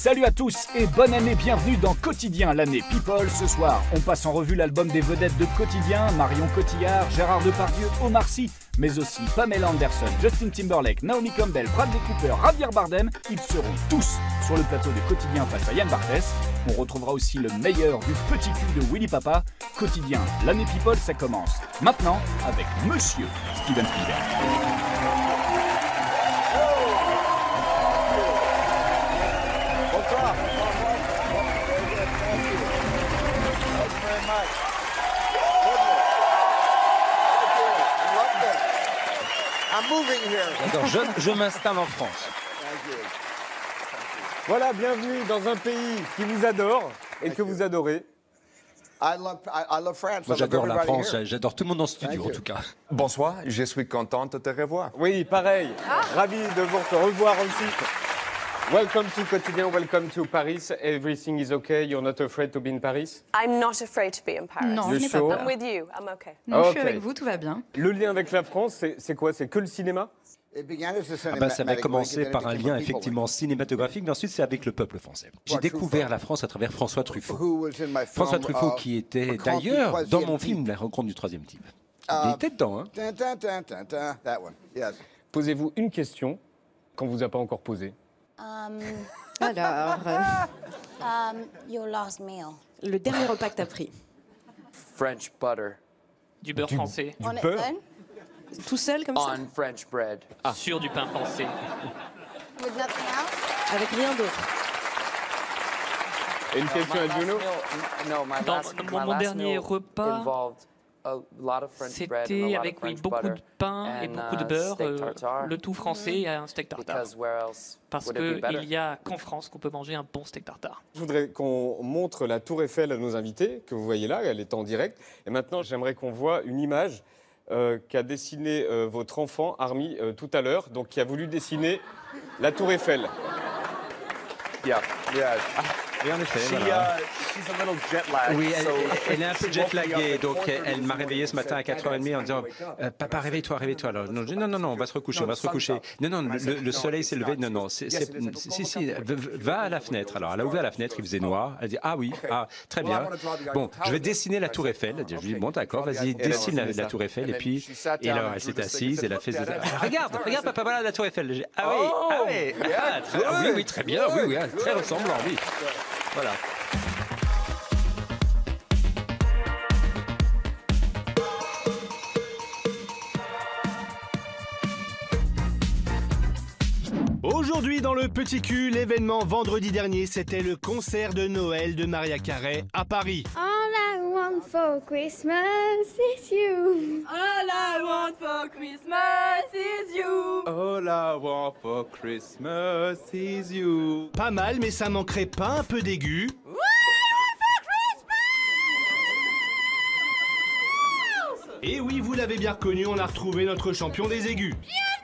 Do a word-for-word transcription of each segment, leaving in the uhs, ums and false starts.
Salut à tous et bonne année, bienvenue dans Quotidien, l'année People. Ce soir, on passe en revue l'album des vedettes de Quotidien, Marion Cotillard, Gérard Depardieu, Omar Sy, mais aussi Pamela Anderson, Justin Timberlake, Naomi Campbell, Bradley Cooper, Javier Bardem. Ils seront tous sur le plateau de Quotidien face à Yann Barthès. On retrouvera aussi le meilleur du petit cul de Willy Papa. Quotidien, l'année People, ça commence maintenant avec Monsieur Steven Spielberg. D'accord, je, je m'installe en France. Voilà, bienvenue dans un pays qui vous adore et que vous adorez. Moi, j'adore la France, j'adore tout le monde dans ce studio en tout cas. Bonsoir, je suis contente de te revoir. Oui, pareil. Ravi de vous revoir aussi. Welcome to Quotidien, welcome to Paris. Everything is okay. You're not afraid to be in Paris? I'm not afraid to be in Paris. Non, You je n'ai pas sure? peur. I'm with you. I'm okay. Non, je Ok. suis avec vous, tout va bien. Le lien avec la France, c'est c'est quoi? C'est que le cinéma? Ah ben, ça va commencer par un lien effectivement cinématographique, mais ensuite c'est avec le peuple français. J'ai découvert la France à travers François Truffaut. François Truffaut qui était d'ailleurs dans mon film La rencontre du troisième type. Il était dedans, hein. Posez-vous une question qu'on vous a pas encore posée. Um, Alors, euh, um, your last meal. le dernier repas que t'as pris, French butter Du beurre français. On its beurre. own? tout seul comme ça, on French bread. Sur du pain français. With nothing else? avec rien d'autre. Et une question à Juno? No, my Dans last, mon, my mon last dernier meal repas, involved a lot of French bread and a c'était lot avec of oui, French beaucoup butter de pain et and, beaucoup de uh, beurre, steak euh, tartare. le tout français et un steak tartare. Because where else Parce would it be better? qu'il n'y a qu'en France qu'on peut manger un bon steak tartare. Je voudrais qu'on montre la Tour Eiffel à nos invités, que vous voyez là, elle est en direct. Et maintenant, j'aimerais qu'on voit une image euh, qu'a dessinée euh, votre enfant, Army, euh, tout à l'heure, donc qui a voulu dessiner la Tour Eiffel. Yeah, yeah. Et en effet, She, voilà. uh, she's a little jet lagged. Oui, elle, so elle est un peu she jet woke me up laguée, at donc four elle, thirty elle m'a this réveillé ce matin à quatre heures trente en disant euh, Papa, réveille-toi, réveille-toi. Alors, non, je dis, non, non, non, on va se recoucher, on va se recoucher. Non, non, le, le soleil s'est levé. Non, non, c'est, c'est, si, si, va à la fenêtre. Alors, elle a ouvert la fenêtre, il faisait noir. Elle dit, ah oui, ah, très bien. Bon, je vais dessiner la Tour Eiffel. Je lui dis, bon, d'accord, vas-y, dessine la, la Tour Eiffel. Et puis, et alors, elle s'est assise, elle a fait. Regarde, regarde, papa, voilà la Tour Eiffel. J'ai dit, ah oui, ah oui, ah, très, ah oui, oui, très bien, oui, oui, très ressemblant, oui. Voilà. Aujourd'hui dans le Petit Cul, l'événement vendredi dernier, c'était le concert de Noël de Mariah Carey à Paris. All I want for Christmas is you. All I want for Christmas is you. All I want for Christmas is you. Pas mal, mais ça manquerait pas un peu d'aigu. Et oui, vous l'avez bien reconnu, on a retrouvé notre champion des aigus.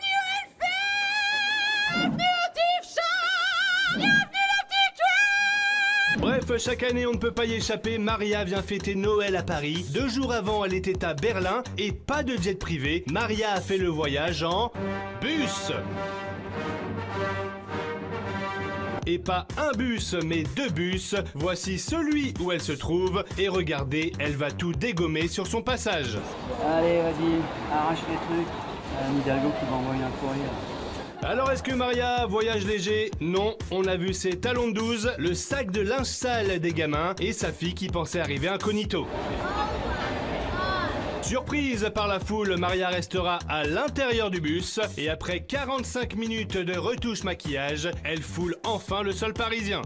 Bref, chaque année on ne peut pas y échapper, Maria vient fêter Noël à Paris. Deux jours avant, elle était à Berlin et pas de jet privé. Maria a fait le voyage en bus. Et pas un bus, mais deux bus. Voici celui où elle se trouve. Et regardez, elle va tout dégommer sur son passage. Allez, vas-y, arrache les trucs. Un Hidalgo qui va envoyer un courrier. Alors est-ce que Maria voyage léger? Non, on a vu ses talons de douze, le sac de linge sale des gamins et sa fille qui pensait arriver incognito. Surprise par la foule, Maria restera à l'intérieur du bus et après quarante-cinq minutes de retouche maquillage, elle foule enfin le sol parisien.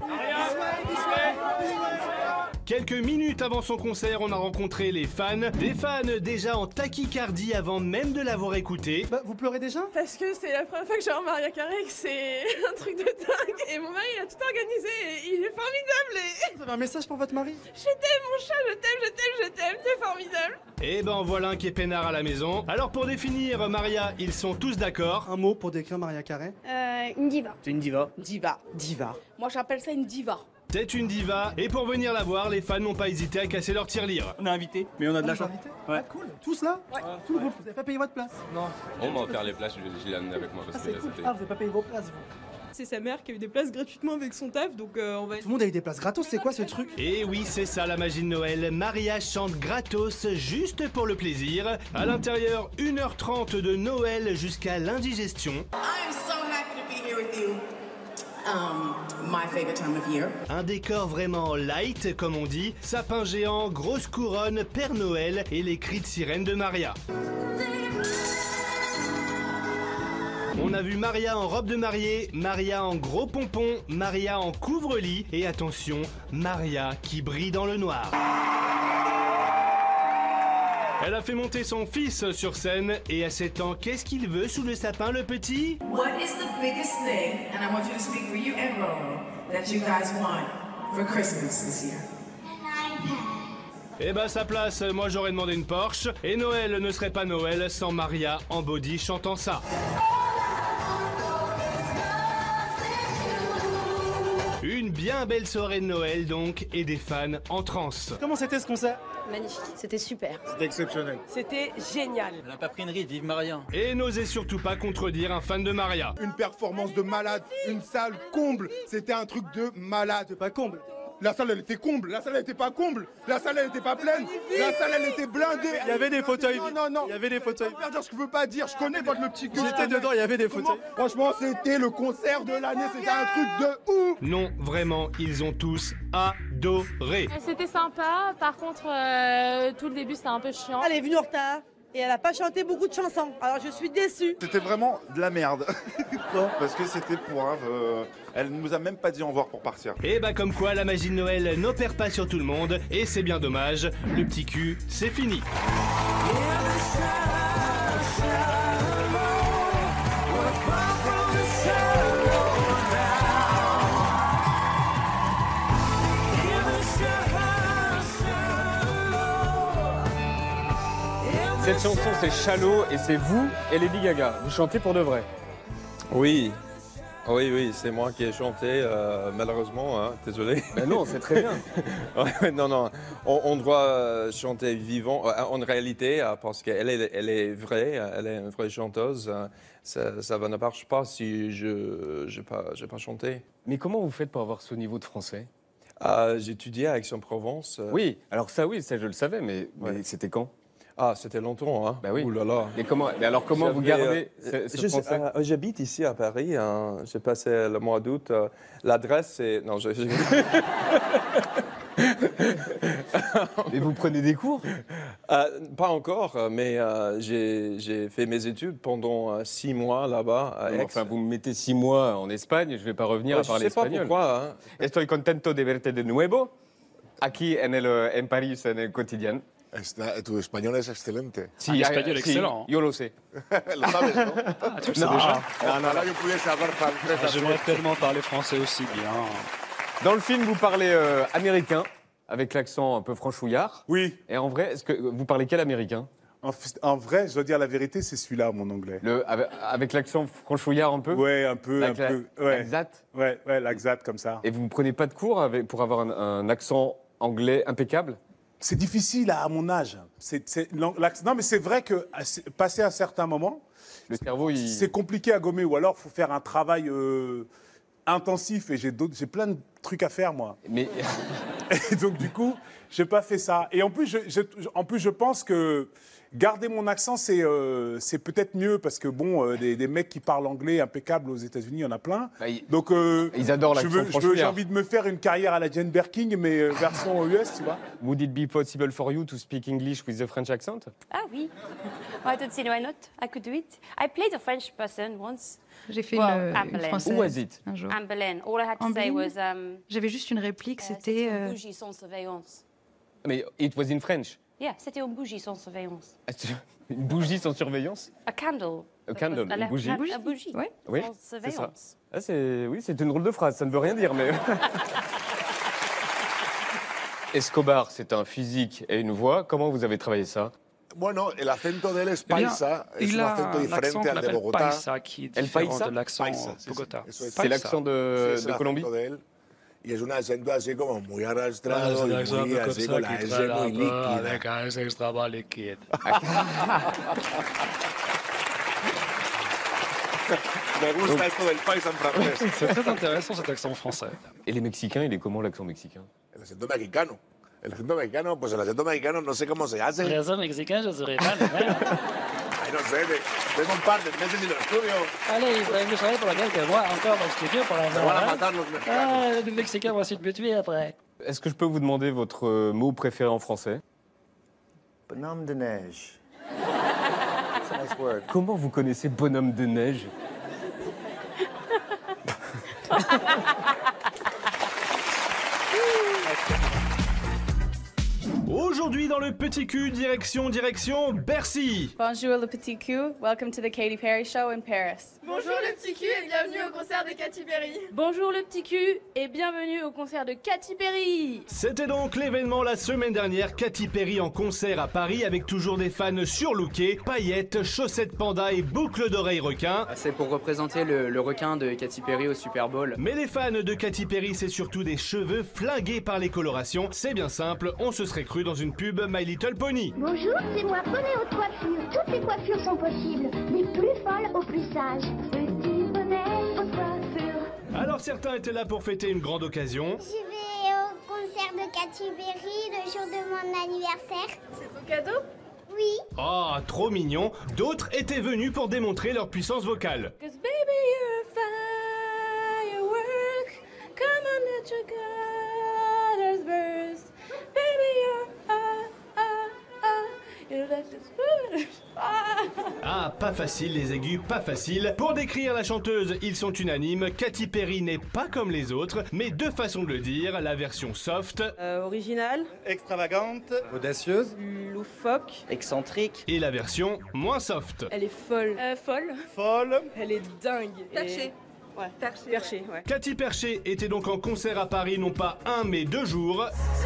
Quelques minutes avant son concert, on a rencontré les fans. Des fans déjà en tachycardie avant même de l'avoir écouté. Bah, vous pleurez déjà? Parce que c'est la première fois que j'ai un Mariah Carey et que c'est un truc de dingue. Et mon mari, il a tout organisé et il est formidable. Et... Vous avez un message pour votre mari? Je t'aime, mon chat, je t'aime, je t'aime, je t'aime, t'es formidable. Et ben voilà un qui est peinard à la maison. Alors pour définir Maria, ils sont tous d'accord. Un mot pour décrire Mariah Carey? Euh, une diva. C'est une diva. Diva. Diva. Moi, j'appelle ça une diva. C'est une diva, et pour venir la voir, les fans n'ont pas hésité à casser leur tirelire. On est invité, mais on a de la chance. Ouais. Ah, cool. Tous là? Ouais. Tout le groupe. Vous n'avez pas payé votre place? Non. On m'a offert les places, je, je l'ai amené avec moi parce Ah, que c'est cool. c'était... Ah, vous n'avez pas payé vos places, vous? C'est sa mère qui a eu des places gratuitement avec son taf, donc euh, on va... Tout le monde a eu des places gratos, c'est quoi ce truc? Et oui, c'est ça la magie de Noël. Maria chante gratos juste pour le plaisir. À l'intérieur, une heure trente de Noël jusqu'à l'indigestion. I'm so happy to be here with you. Um, my favorite time of year. Un décor vraiment light, comme on dit. Sapin géant, grosse couronne, Père Noël et les cris de sirène de Maria. On a vu Maria en robe de mariée, Maria en gros pompons, Maria en couvre-lit et attention, Maria qui brille dans le noir. Elle a fait monter son fils sur scène et à sept ans, qu'est-ce qu'il veut sous le sapin, le petit? What is the biggest thing, and I want you to speak for you and Rolo, that you guys want for Christmas this year? Eh ben, sa place, moi j'aurais demandé une Porsche. Et Noël ne serait pas Noël sans Maria en body chantant ça. Une bien belle soirée de Noël donc, et des fans en transe. Comment c'était ce concert? Magnifique, c'était super. C'était exceptionnel. C'était génial. La paprinerie, vive Maria. Et n'osez surtout pas contredire un fan de Maria. Une performance de malade, une salle comble. C'était un truc de malade. C'est pas comble. La salle, elle était comble. La salle, elle était pas comble. La salle, elle était pas pleine. La salle, elle était blindée. Il y avait des fauteuils. Non, non, non. Il y avait des fauteuils. Je peux pas dire ce que je veux pas dire. Je connais votre le petit cul. J'étais dedans, il y avait des fauteuils. Franchement, c'était le concert de l'année. C'était un truc de ouf. Non, vraiment, ils ont tous adoré. C'était sympa, par contre, euh, tout le début c'était un peu chiant. Elle est venue en retard et elle a pas chanté beaucoup de chansons, alors je suis déçue. C'était vraiment de la merde. Parce que c'était poivre. Euh, elle nous a même pas dit au revoir pour partir. Et bah comme quoi la magie de Noël n'opère pas sur tout le monde, et c'est bien dommage, le petit cul, c'est fini. Cette chanson, c'est Shallow et c'est vous et Lady Gaga. Vous chantez pour de vrai. Oui, oui, oui, c'est moi qui ai chanté, euh, malheureusement, hein, désolé. Ben non, c'est très bien. Ouais, non, non, on, on doit chanter vivant, euh, en réalité, euh, parce qu'elle est, elle est vraie, elle est une vraie chanteuse. Euh, ça, ça ne marche pas si je n'ai pas, j'ai pas chanté. Mais comment vous faites pour avoir ce niveau de français? euh, J'ai étudié à Aix-en-Provence. Euh... Oui, alors ça, oui, ça je le savais, mais, ouais. mais c'était quand? Ah, c'était longtemps, hein. Bah oui. Ouh là là. Mais, comment, mais alors, comment vous gardez euh, ce, ce français? euh, J'habite ici à Paris. Hein. J'ai passé le mois d'août. Euh, L'adresse, c'est... Non, je... je... Et vous prenez des cours? euh, Pas encore, mais euh, j'ai fait mes études pendant euh, six mois là-bas à Aix. Enfin, vous me mettez six mois en Espagne, je ne vais pas revenir ouais, à parler espagnol. Je ne sais pas pourquoi. Hein. Estoy contento de verte de nuevo. Aquí en, el, en París, en el Quotidien. Tu español es excelente. Sí, un español sí, excellent. Yo lo sé. Lo sabes, ¿no? Ah, tu le sais non, déjà. Non, non, là, je pouvais savoir français. Ah, J'aimerais tellement parler français aussi bien. Dans le film, vous parlez euh, américain, avec l'accent un peu franchouillard. Oui. Et en vrai, est-ce que vous parlez quel américain? En, en vrai, je dois dire la vérité, c'est celui-là, mon anglais. Le, avec avec l'accent franchouillard un peu? Ouais, un peu, un peu. Ouais. L'axat? Ouais, ouais, l'axat, comme ça. Et vous ne prenez pas de cours avec, pour avoir un, un accent anglais impeccable? C'est difficile à mon âge. C'est, c'est, non, mais c'est vrai que passer un certain moment, le cerveau, il... c'est compliqué à gommer. Ou alors, il faut faire un travail euh, intensif. Et j'ai, j'ai plein de trucs à faire, moi. Mais... Et donc, du coup, je n'ai pas fait ça. Et en plus, je, je, en plus, je pense que garder mon accent, c'est, euh, c'est peut-être mieux. Parce que, bon, euh, des, des mecs qui parlent anglais impeccable aux États-Unis, il y en a plein. Bah, il... Donc, euh, ils adorent l'accent je veux, je veux, j'ai envie de me faire une carrière à la Jane Birkin, mais euh, version U S, tu vois. Would it be possible for you to speak English with the French accent? Ah oui. I don't see why not. I could do it. I played a French person once. J'ai fait well, une, une française. Où was it? Un jour. Anne Boleyn. All I had to say was. Um, J'avais juste une réplique, uh, c'était. C'était euh... une bougie sans surveillance. Mais it was in French. Yeah, c'était une bougie sans surveillance. Une bougie sans surveillance? A candle. A candle, une bougie. Une bougie. bougie. Ouais. Oui, sans surveillance. Ah, c'est, oui, c'est une drôle de phrase, ça ne veut rien dire, mais... Escobar, c'est un physique et une voix. Comment vous avez travaillé ça? Bueno, el acento de él es paisa, es un acento diferente al de Bogotá. Paisa, qui est El paisa? de l'accent Paisa, Bogotá. Sí, sí. C'est l'accent de, Sí, de Colombie? de él. Y es un acento así como muy arrastrado y muy así con la S muy líquida. Es extra liquide. Me gusta esto del país en francés. C'est très intéressant cet accent français. Et les Mexicains, il est comment l'accent mexicain? El acento mexicano. El acento mexicano, pues el acento mexicano no sé cómo se hace. Le accent mexicain, je ne saurais pas le faire. Ay, no sé, de- tengo un par de meses en el estudio. Allez, il faudrait que je travaille pendant quelques mois encore dans le studio pour la Me van a voir. matar los mexicanos. Ah, les Mexicains vont essayer de me tuer après. Est-ce que je peux vous demander votre euh, mot préféré en français? Bonhomme de neige. That's a nice word. Comment vous connaissez bonhomme de neige? Aujourd'hui dans le Petit Cul, direction, direction Bercy. Bonjour le petit cul, welcome to the Katy Perry show in Paris. Bonjour le petit cul et bienvenue au concert de Katy Perry. Bonjour le petit cul et bienvenue au concert de Katy Perry. C'était donc l'événement la semaine dernière, Katy Perry en concert à Paris avec toujours des fans surlookés, paillettes, chaussettes panda et boucles d'oreilles requin. C'est pour représenter le, le requin de Katy Perry au Super Bowl. Mais les fans de Katy Perry, c'est surtout des cheveux flingués par les colorations. C'est bien simple, on se serait cru dans une pub My Little Pony. Bonjour, c'est moi, Poney aux coiffures. Toutes les coiffures sont possibles, des plus folles aux plus sages. Petit bonnet aux coiffures. Alors certains étaient là pour fêter une grande occasion. Je vais au concert de Katy Perry le jour de mon anniversaire. C'est ton cadeau? Oui. Ah, trop mignon. D'autres étaient venus pour démontrer leur puissance vocale. Cause baby you're a firework, come on let your colors burst. Baby you're ah ah ah, you let us ah. Ah, pas facile les aigus, pas facile. Pour décrire la chanteuse, ils sont unanimes. Katy Perry n'est pas comme les autres, mais deux façons de le dire. La version soft, Euh, originale, Extravagante. Audacieuse. loufoque, Excentrique. et la version moins soft. elle est folle. Euh, folle. Folle. Elle est dingue. Perché. Ouais, Perché. perché, ouais. Katy Perché était donc en concert à Paris non pas un mais deux jours.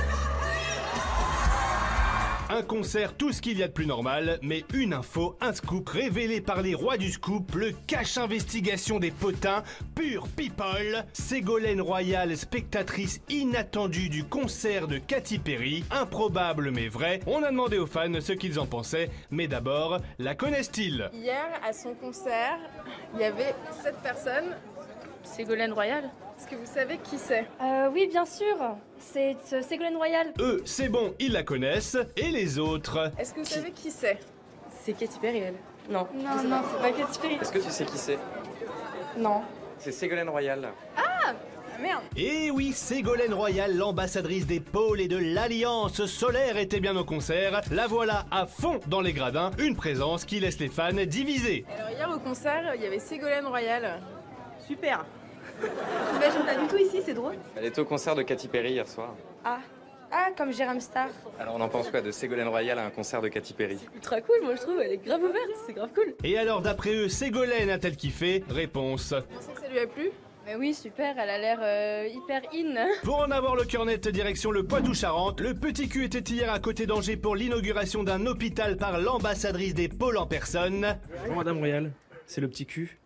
Un concert, tout ce qu'il y a de plus normal, mais une info, un scoop révélé par les rois du scoop, le cache investigation des potins, pure people, Ségolène Royal, spectatrice inattendue du concert de Katy Perry, improbable mais vrai. On a demandé aux fans ce qu'ils en pensaient, mais d'abord, la connaissent-ils? Hier, à son concert, il y avait sept personnes. Ségolène Royal. Est-ce que vous savez qui c'est? Euh, oui, bien sûr. C'est euh, Ségolène Royal. Eux, c'est bon, ils la connaissent, et les autres? Est-ce que vous savez qui c'est? C'est Katy Perry, elle. Non. Non, non, c'est pas Katy Perry. Est-ce que tu sais qui c'est? Non. C'est Ségolène Royal. Ah, merde. Et oui, Ségolène Royal, l'ambassadrice des pôles et de l'Alliance solaire, était bien au concert. La voilà à fond dans les gradins, une présence qui laisse les fans divisés. Alors hier au concert, il y avait Ségolène Royal. Super. J'imagine pas du tout ici, c'est drôle. Elle était au concert de Katy Perry hier soir. Ah. Ah, comme Jérôme Star. Alors on en pense quoi de Ségolène Royal à un concert de Katy Perry? Ultra cool, moi je trouve. Elle est grave ouverte, c'est grave cool. Et alors, d'après eux, Ségolène a-t-elle kiffé? Réponse. Vous pensez que ça lui a plu? Mais oui, super, elle a l'air euh, hyper in. Pour en avoir le cœur net, direction le Poitou-Charentes, le Petit Cul était hier à côté d'Angers pour l'inauguration d'un hôpital par l'ambassadrice des pôles en personne. Bonjour Madame Royal, c'est le Petit Cul.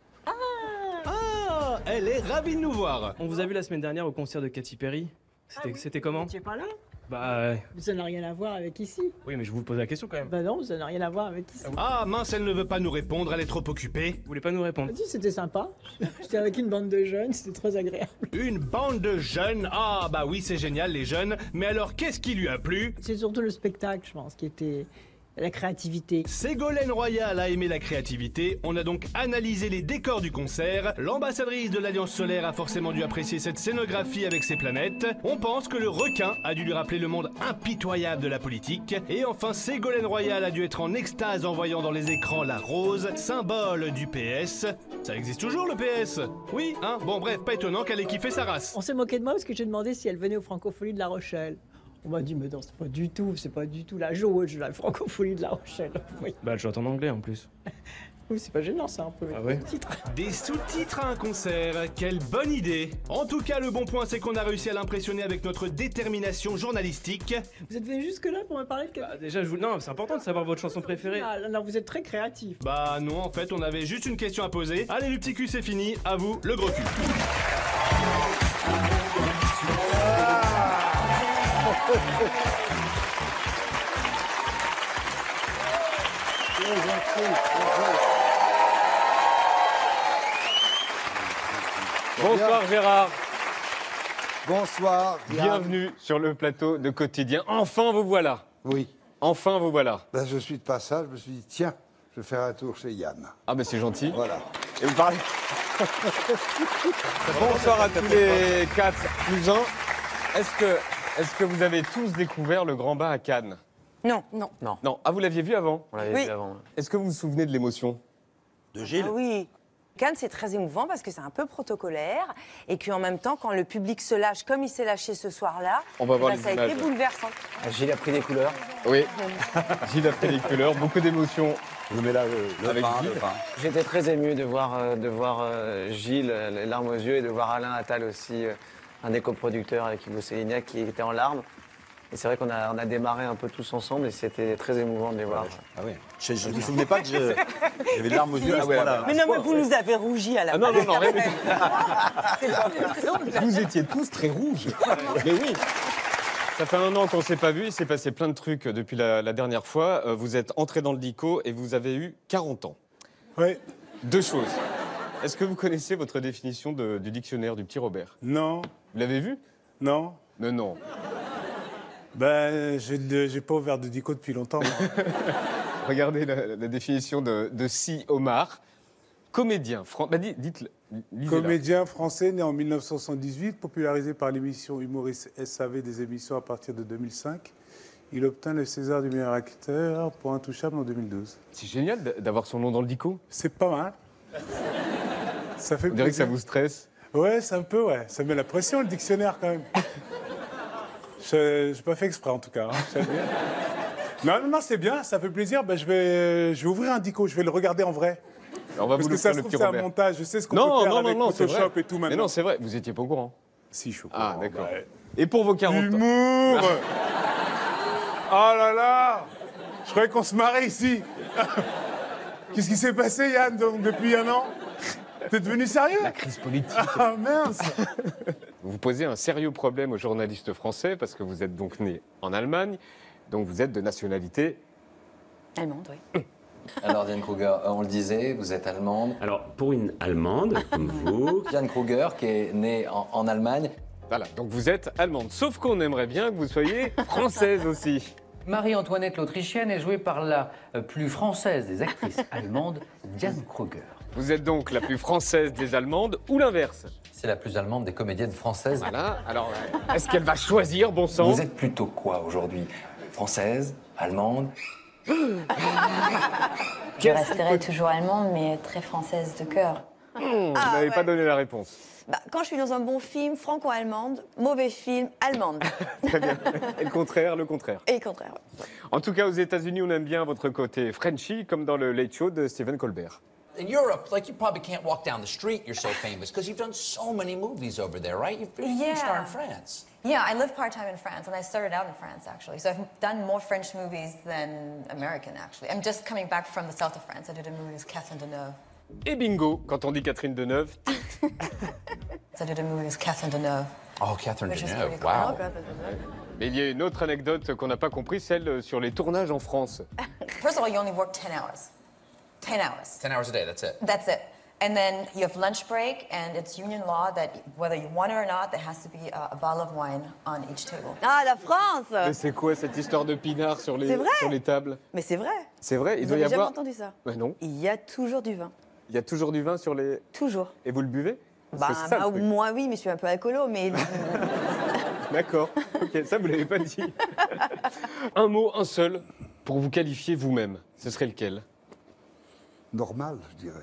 Ah, elle est ravie de nous voir. On vous a vu la semaine dernière au concert de Katy Perry. C'était c'était comment? Tu es pas là? Bah euh, Ça n'a rien à voir avec ici. oui, mais je vous pose la question quand même. Bah non, ça n'a rien à voir avec ici. Ah mince, elle ne veut pas nous répondre, elle est trop occupée. Vous voulez pas nous répondre? Si, c'était sympa. J'étais avec une bande de jeunes, c'était très agréable. Une bande de jeunes? Ah bah oui, c'est génial les jeunes. Mais alors, qu'est-ce qui lui a plu? C'est surtout le spectacle, je pense, qui était la créativité. Ségolène Royal a aimé la créativité. On a donc analysé les décors du concert. L'ambassadrice de l'Alliance solaire a forcément dû apprécier cette scénographie avec ses planètes. On pense que le requin a dû lui rappeler le monde impitoyable de la politique. Et enfin, Ségolène Royal a dû être en extase en voyant dans les écrans la rose, symbole du P S. Ça existe toujours le P S? Oui, hein? Bon bref, pas étonnant qu'elle ait kiffé sa race. On s'est moqué de moi parce que j'ai demandé si elle venait aux Francopholies de La Rochelle. On m'a dit, mais non, c'est pas du tout, c'est pas du tout la jauge, la Francophonie de La Rochelle. Oui, Bah elle chante en anglais en plus. oui c'est pas gênant, c'est un peu. Ah ouais? Titre. Des sous-titres à un concert, quelle bonne idée! En tout cas, le bon point, c'est qu'on a réussi à l'impressionner avec notre détermination journalistique. Vous êtes venu jusque-là pour me parler de quelque Bah déjà, je vous... non, c'est important de savoir votre chanson préférée. Ah, non, vous êtes très créatif. Bah non, en fait, on avait juste une question à poser. Allez, le petit cul, c'est fini. À vous, le gros cul. Bonsoir Gérard. Bonsoir. Yann. Bienvenue sur le plateau de Quotidien. Enfin vous voilà. Oui. Enfin vous voilà. Ben, je suis de passage, je me suis dit, tiens, je vais faire un tour chez Yann. Ah ben c'est gentil. Voilà. Et vous parlez... Bonsoir à tous les quatre cousins. Est-ce que, est-ce que vous avez tous découvert le Grand Bain à Cannes? Non. Non. Non. Non. Ah, vous l'aviez vu avant? On l'avait Oui. vu avant. Est-ce que vous vous souvenez de l'émotion de Gilles? Ah oui. Cannes, c'est très émouvant parce que c'est un peu protocolaire et qu'en même temps, quand le public se lâche comme il s'est lâché ce soir-là, On va voir ben, les ça a été images. bouleversant. Gilles a pris des couleurs. Oui. Gilles a pris les couleurs, beaucoup d'émotions. Je mets là le, Avec vin, Gilles. le vin. J'étais très ému de voir, euh, de voir euh, Gilles, euh, les larmes aux yeux, et de voir Alain Attal aussi, euh, un des coproducteurs avec Hugo Sélignac, qui était en larmes. Et c'est vrai qu'on a, on a démarré un peu tous ensemble et c'était très émouvant de les voir. Ah oui. Je ne me souvenais pas que je- j'avais des larmes aux yeux à ce point-là. Mais non, mais vous nous avez rougi à la Ah non, non, non, fin. Vous étiez tous très rouges. Mais oui. Ça fait un an qu'on ne s'est pas vu, il s'est passé plein de trucs depuis la, la dernière fois. Euh, Vous êtes entré dans le dico et vous avez eu quarante ans. Oui. Deux choses. Est-ce que vous connaissez votre définition de- du dictionnaire du petit Robert? Non. Vous l'avez vu? Non. Mais non. Ben, j'ai j'ai pas ouvert de dico depuis longtemps. moi. Regardez la, la définition de, de Si Omar. Comédien. Fran... Bah, dites, dites-le. Lisez-la. Comédien français né en mille neuf cent soixante-dix-huit, popularisé par l'émission humoriste S A V des émissions à partir de deux mille cinq. Il obtint le César du meilleur acteur pour Intouchable en deux mille douze. C'est génial d- d'avoir son nom dans le dico. C'est pas mal. Ça fait Vous direz que ça plaisir. vous stresse? Ouais, c'est un peu, ouais. Ça met la pression, le dictionnaire, quand même. Je n'ai pas fait exprès, en tout cas. hein. J'aime bien. Non, non, non, c'est bien, ça fait plaisir. Ben, je, vais, je vais ouvrir un dico, je vais le regarder en vrai. On va Parce vous que le ça faire, se le trouve, petit c'est un Robert. montage. Je sais ce qu'on Non, peut faire non, avec non, non, c'est Photoshop vrai. et tout Mais maintenant. non, c'est vrai, vous étiez pas au courant. Si, je suis au Ah, courant, d'accord. ouais. Et pour vos quarante ans? Humour Oh là là Je croyais qu'on se marrait ici. Qu'est-ce qui s'est passé, Yann, donc, depuis un an? T'es devenu sérieux? La crise politique. Ah, mince. Vous posez un sérieux problème aux journalistes français parce que vous êtes donc né en Allemagne, donc vous êtes de nationalité Allemande, oui. Alors, Diane Kruger, euh, on le disait, vous êtes allemande. Alors, pour une Allemande, comme vous... Diane Kruger, qui est née en, en Allemagne. Voilà, donc vous êtes allemande. Sauf qu'on aimerait bien que vous soyez française aussi. Marie-Antoinette l'Autrichienne est jouée par la euh, plus française des actrices allemandes, Diane Kruger. Vous êtes donc la plus française des Allemandes ou l'inverse? C'est la plus allemande des comédiennes françaises. Voilà, alors euh, est-ce qu'elle va choisir, bon sang? Vous êtes plutôt quoi aujourd'hui? Française? Allemande? Je resterai toujours allemande, mais très française de cœur. Mmh, vous Ah, n'avez ouais. pas donné la réponse. Bah, quand je suis dans un bon film, franco-allemande, mauvais film, allemande. Très bien. Et le contraire, le contraire. Et le contraire. ouais. En tout cas, aux États-Unis, on aime bien votre côté Frenchy, comme dans le Late Show de Stephen Colbert. In Europe, like you probably can't walk down the street, you're so famous, because you've done so many movies over there, right? You've been a huge star in France. Yeah, I live part-time in France, and I started out in France, actually. So I've done more French movies than American, actually. I'm just coming back from the south of France. I did a movie with Catherine Deneuve. Et bingo, quand on dit Catherine Deneuve. So I did a movie with Catherine Deneuve. Oh, Catherine which is Deneuve, pretty wow. cool. Mais il y a une autre anecdote qu'on n'a pas compris, celle sur les tournages en France. First of all, you only work ten hours. ten hours. Ten hours a day, that's it. That's it. And then you have lunch break, and it's union law that whether you want it or not, there has to be a, a bottle of wine on each table. Ah, la France! Mais c'est quoi cette histoire de pinard sur les, C'est vrai sur les tables? Mais c'est vrai. C'est vrai, il Vous doit y avez jamais avoir... entendu ça? Ben non. Il y a toujours du vin. Il y a toujours du vin sur les... Toujours. Et vous le buvez? Parce Bah, que c'est ça, le bah, truc. moi oui, mais je suis un peu alcoolo, mais... D'accord. Ok, ça, vous l'avez pas dit. Un mot, un seul, pour vous qualifier vous-même. Ce serait lequel? Normal, je dirais.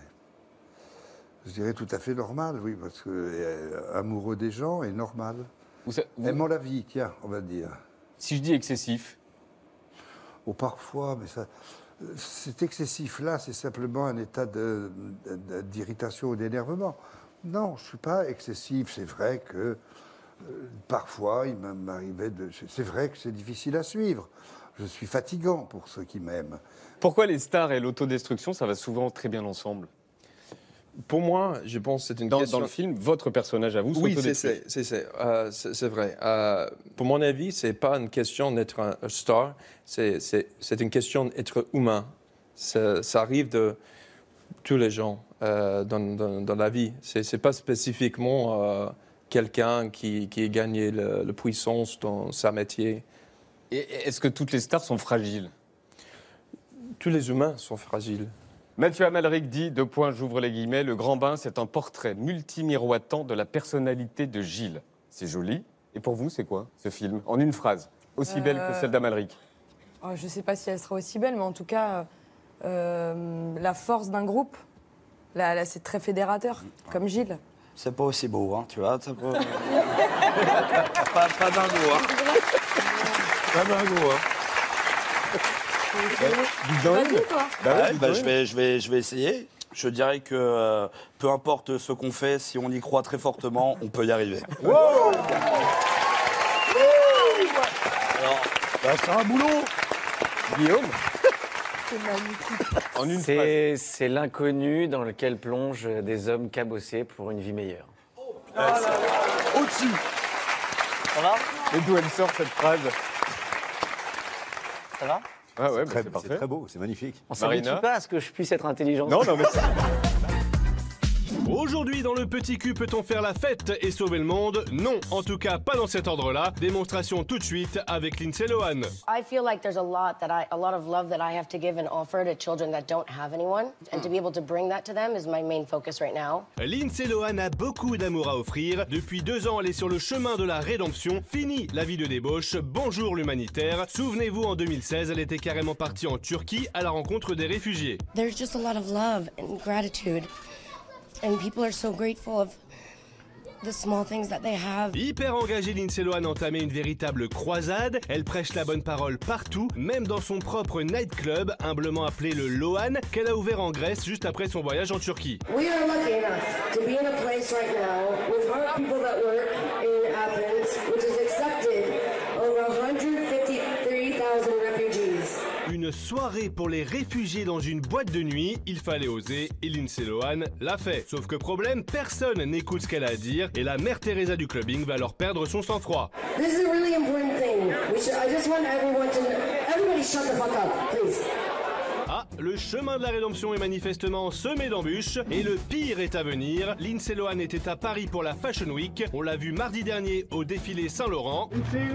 Je dirais tout à fait normal, oui, parce que euh, amoureux des gens est normal. Vous, sa- vous- Aimant la vie, tiens, on va dire. Si je dis excessif? Oh, parfois, mais ça... Cet excessif-là, c'est simplement un état de- de- d'irritation ou d'énervement. Non, je ne suis pas excessif. C'est vrai que euh, parfois, il m'arrivait de... C'est vrai que c'est difficile à suivre. Je suis fatigant pour ceux qui m'aiment. Pourquoi les stars et l'autodestruction, ça va souvent très bien ensemble? Pour moi, je pense que c'est une Dans, question... dans le film, votre personnage à vous Oui, c'est s'autodétruit. c'est- c'est- c'est, euh, c'est- c'est vrai. Euh, pour mon avis, ce n'est pas une question d'être un, un star, c'est c'est- c'est une question d'être humain. Ça, ça arrive de tous les gens. euh, dans, dans, dans la vie. Ce n'est pas spécifiquement euh, quelqu'un qui, qui a gagné le, le puissance dans sa métier. Et est-ce que toutes les stars sont fragiles? Tous les humains sont fragiles. Mathieu Amalric dit, deux points, j'ouvre les guillemets, le Grand Bain, c'est un portrait multimiroitant de la personnalité de Gilles. C'est joli. Et pour vous, c'est quoi, ce film? En une phrase, aussi belle Euh, que celle d'Amalric. Oh, je ne sais pas si elle sera aussi belle, mais en tout cas, euh, la force d'un groupe, là, là, c'est très fédérateur, comme Gilles. C'est pas aussi beau, hein, tu vois. Pas, pas, pas d'un goût, hein. Pas d'un goût, hein. Vas-y, toi. Bah ouais, bah, je, vais, je, vais, je vais essayer. Je dirais que euh, peu importe ce qu'on fait, si on y croit très fortement, on peut y arriver. Wow. Alors, bah, c'est un boulot. Guillaume. C'est magnifique. En une C'est c'est l'inconnu dans lequel plongent des hommes cabossés pour une vie meilleure. Au-dessus. Ça va? Et d'où elle sort cette phrase? Ça va? Ah ouais, bah, Très- c'est parfait. C'est très beau, c'est magnifique. On s'habitue Marina pas à ce que je puisse être intelligent. Non, non, mais c'est- Aujourd'hui, dans le Petit Cul, peut-on faire la fête et sauver le monde? Non, en tout cas pas dans cet ordre-là. Démonstration tout de suite avec Lindsay Lohan. I feel like there's a lot that I, a lot of love that I have to give and offer to children that don't have anyone, and to be able to bring that to them is my main focus right now. Lindsay Lohan a beaucoup d'amour à offrir. Depuis deux ans, elle est sur le chemin de la rédemption. Fini la vie de débauche. Bonjour l'humanitaire. Souvenez-vous, en deux mille seize, elle était carrément partie en Turquie à la rencontre des réfugiés. There's just a lot of love and gratitude, and people are so grateful of the small things that they have. Hyper engagée, Lindsay Lohan a entamé une véritable croisade. Elle prêche la bonne parole partout, même dans son propre nightclub, humblement appelé le Lohan, qu'elle a ouvert en Grèce juste après son voyage en Turquie. We are lucky enough to be in a place right now with our people that work in Athens, which has accepted over one hundred fifty-three thousand refugees. Une soirée pour les réfugiés dans une boîte de nuit, il fallait oser, et Lindsay Lohan l'a fait. Sauf que problème, personne n'écoute ce qu'elle a à dire, et la mère Teresa du clubbing va alors perdre son sang-froid. This is a really important thing. We should, I just want everyone to know. Everybody shut the fuck up, please. Ah, le chemin de la rédemption est manifestement semé d'embûches, et le pire est à venir. Lindsay Lohan était à Paris pour la Fashion Week, on l'a vu mardi dernier au défilé Saint-Laurent.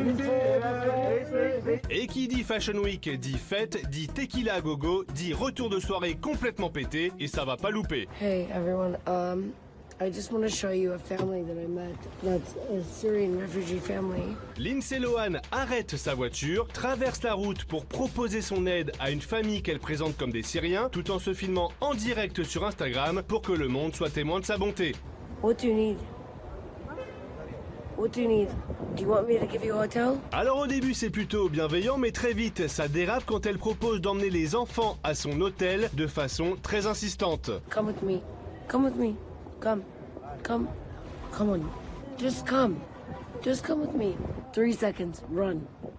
Et qui dit Fashion Week dit fête, dit tequila à gogo, dit retour de soirée complètement pété, et ça va pas louper. Hey everyone, um, I just want to show you a family that I met. That's a Syrian refugee family. Lindsay Lohan arrête sa voiture, traverse la route pour proposer son aide à une famille qu'elle présente comme des Syriens, tout en se filmant en direct sur Instagram pour que le monde soit témoin de sa bonté. What do you need? What do you need? Do you want me to give you a hotel? Alors au début c'est plutôt bienveillant, mais très vite ça dérape quand elle propose d'emmener les enfants à son hôtel de façon très insistante. Come with me. Come with me. Come. Come. Come on. Just come. Just come with me. Three seconds. Run.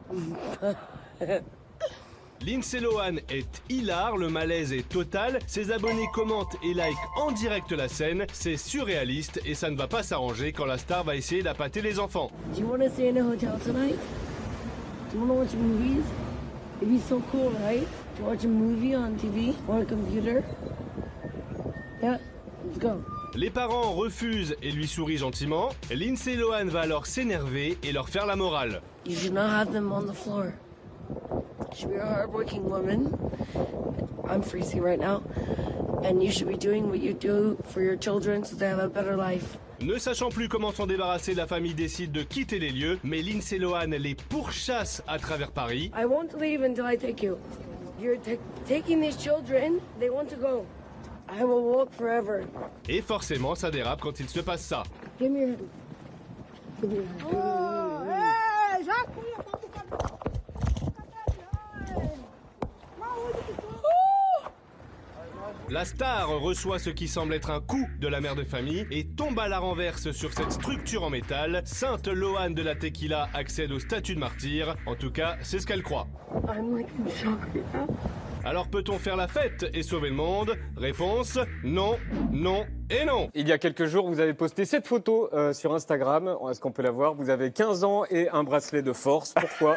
Lindsay Lohan est hilar, le malaise est total, ses abonnés commentent et likent en direct la scène, c'est surréaliste et ça ne va pas s'arranger quand la star va essayer d'appâter les enfants. Do you want to stay in a hotel tonight? Do you want to watch movies? It'd be so cool, right? To watch a movie on T V or a computer? Yeah, let's go. Les parents refusent et lui sourient gentiment. Lindsay Lohan va alors s'énerver et leur faire la morale. You should not have them on the floor. You should be a hardworking woman. I'm freezing right now. And you should be doing what you do for your children so they have a better life. Ne sachant plus comment s'en débarrasser, la famille décide de quitter les lieux, mais Lindsay Lohan les pourchasse à travers Paris. I won't leave until I take you. You're ta- taking these children, they want to go. I will walk forever. Et forcément, ça dérape quand il se passe ça. Give me your hand. Give me your hand. La star reçoit ce qui semble être un coup de la mère de famille et tombe à la renverse sur cette structure en métal. Sainte Lohan de la Tequila accède au statut de martyr. En tout cas, c'est ce qu'elle croit. I'm like in shock right now. Alors peut-on faire la fête et sauver le monde? Réponse, non, non Et non. Il y a quelques jours, vous avez posté cette photo euh, sur Instagram. Est-ce qu'on peut la voir? Vous avez quinze ans et un bracelet de force. Pourquoi?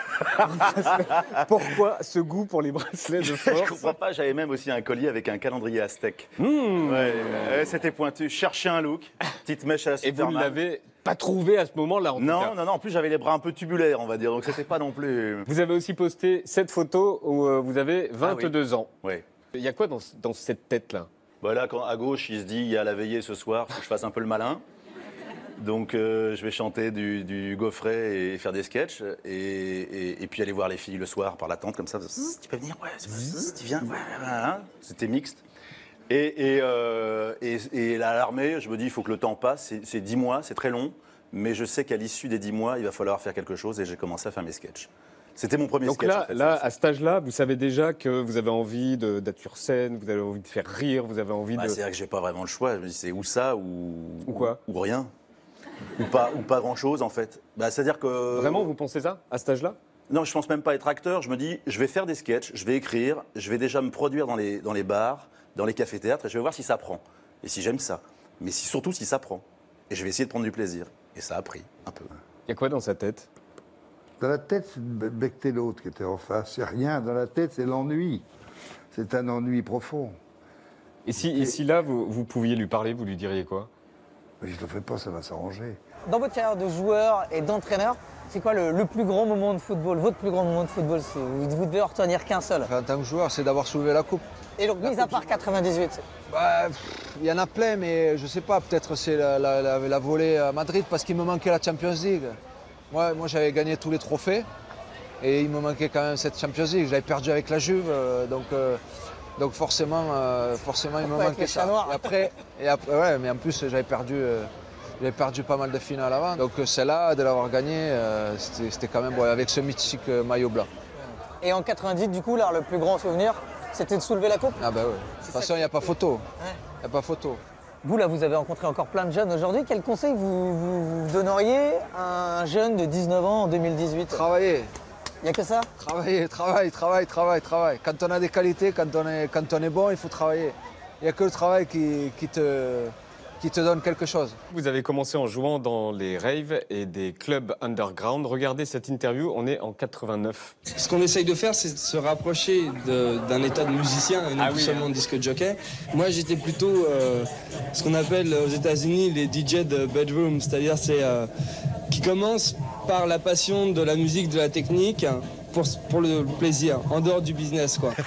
Pourquoi ce goût pour les bracelets de force? Je comprends pas, j'avais même aussi un collier avec un calendrier aztèque. Mmh. Ouais, ouais, c'était pointu. Je cherchais un look, petite mèche à la Et vous ne Superman. l'avez pas trouvé à ce moment-là, en tout Non, cas. non, non, en plus j'avais les bras un peu tubulaires, on va dire, donc c'était pas non plus... Vous avez aussi posté cette photo où euh, vous avez vingt-deux Ah oui. ans. Ouais. Il y a quoi dans, dans cette tête-là? Bah là, quand, à gauche, il se dit, il y a la veillée ce soir, faut que je fasse un peu le malin. Donc euh, je vais chanter du, du Gaufret et faire des sketchs. Et, et, et puis aller voir les filles le soir par la tente, comme ça. Tu peux venir? Ouais, tu viens? Ouais, voilà. C'était mixte. Et, et, euh, et, et à l'armée, je me dis, il faut que le temps passe. C'est dix mois, c'est très long. Mais je sais qu'à l'issue des dix mois, il va falloir faire quelque chose. Et j'ai commencé à faire mes sketchs. C'était mon premier Donc sketch. là, en fait, là à cet âge-là, vous savez déjà que vous avez envie d'être sur scène, vous avez envie de faire rire, vous avez envie bah, de... C'est-à-dire que j'ai pas vraiment le choix. Je me dis, c'est ou ça ou... Ou quoi? Ou, ou rien. Ou pas, ou pas grand-chose, en fait. Bah, c'est-à-dire que... Vraiment, vous pensez ça, à cet âge-là? Non, je pense même pas être acteur. Je me dis, je vais faire des sketchs, je vais écrire, je vais déjà me produire dans les, dans les bars, dans les cafés-théâtres, et je vais voir si ça prend. Et si j'aime ça. Mais si, surtout si ça prend. Et je vais essayer de prendre du plaisir. Et ça a pris, un peu. Il y a quoi dans sa tête? Dans la tête, c'est becqueter l'autre qui était en face. C'est rien. Dans la tête, c'est l'ennui. C'est un ennui profond. Et si, et si là, vous, vous pouviez lui parler, vous lui diriez quoi? Mais je ne le fais pas, ça va s'arranger. Dans votre carrière de joueur et d'entraîneur, c'est quoi le, le plus grand moment de football, votre plus grand moment de football? Vous, vous devez en retenir qu'un seul. Enfin, en tant que joueur, c'est d'avoir soulevé la coupe. Et donc, mis à part quatre-vingt-dix-huit? Bah, il y en a plein, mais je sais pas, peut-être c'est la, la, la, la volée à Madrid parce qu'il me manquait la Champions League. Moi, moi j'avais gagné tous les trophées et il me manquait quand même cette Champions League. J'avais perdu avec la Juve, euh, donc, euh, donc forcément, euh, forcément il me Avec manquait les ça. chats noirs. Et après, et après, ouais, mais en plus j'avais perdu, euh, j'avais perdu pas mal de finales avant. Donc celle-là, de l'avoir gagnée, euh, c'était quand même bon, avec ce mythique euh, maillot blanc. Et en quatre-vingt-dix, du coup, là, le plus grand souvenir, c'était de soulever la coupe? Ah bah oui. De toute façon, il n'y a pas photo. Il n'y a pas photo. Vous, là, vous avez rencontré encore plein de jeunes aujourd'hui. Quel conseil vous, vous, vous donneriez à un jeune de dix-neuf ans en deux mille dix-huit? Travailler. Il n'y a que ça? Travailler, travail, travail, travail, travail. Quand on a des qualités, quand on est, quand on est bon, il faut travailler. Il n'y a que le travail qui, qui, te, qui te donne quelque chose. Vous avez commencé en jouant dans les raves et des clubs underground. Regardez cette interview, on est en quatre-vingt-neuf. Ce qu'on essaye de faire, c'est de se rapprocher d'un état de musicien et non Ah plus oui. seulement de disque jockey. Moi, j'étais plutôt euh, ce qu'on appelle aux États-Unis les D J de bedroom, c'est-à-dire c'est euh, qui commencent par la passion de la musique, de la technique, pour, pour le plaisir, en dehors du business, quoi.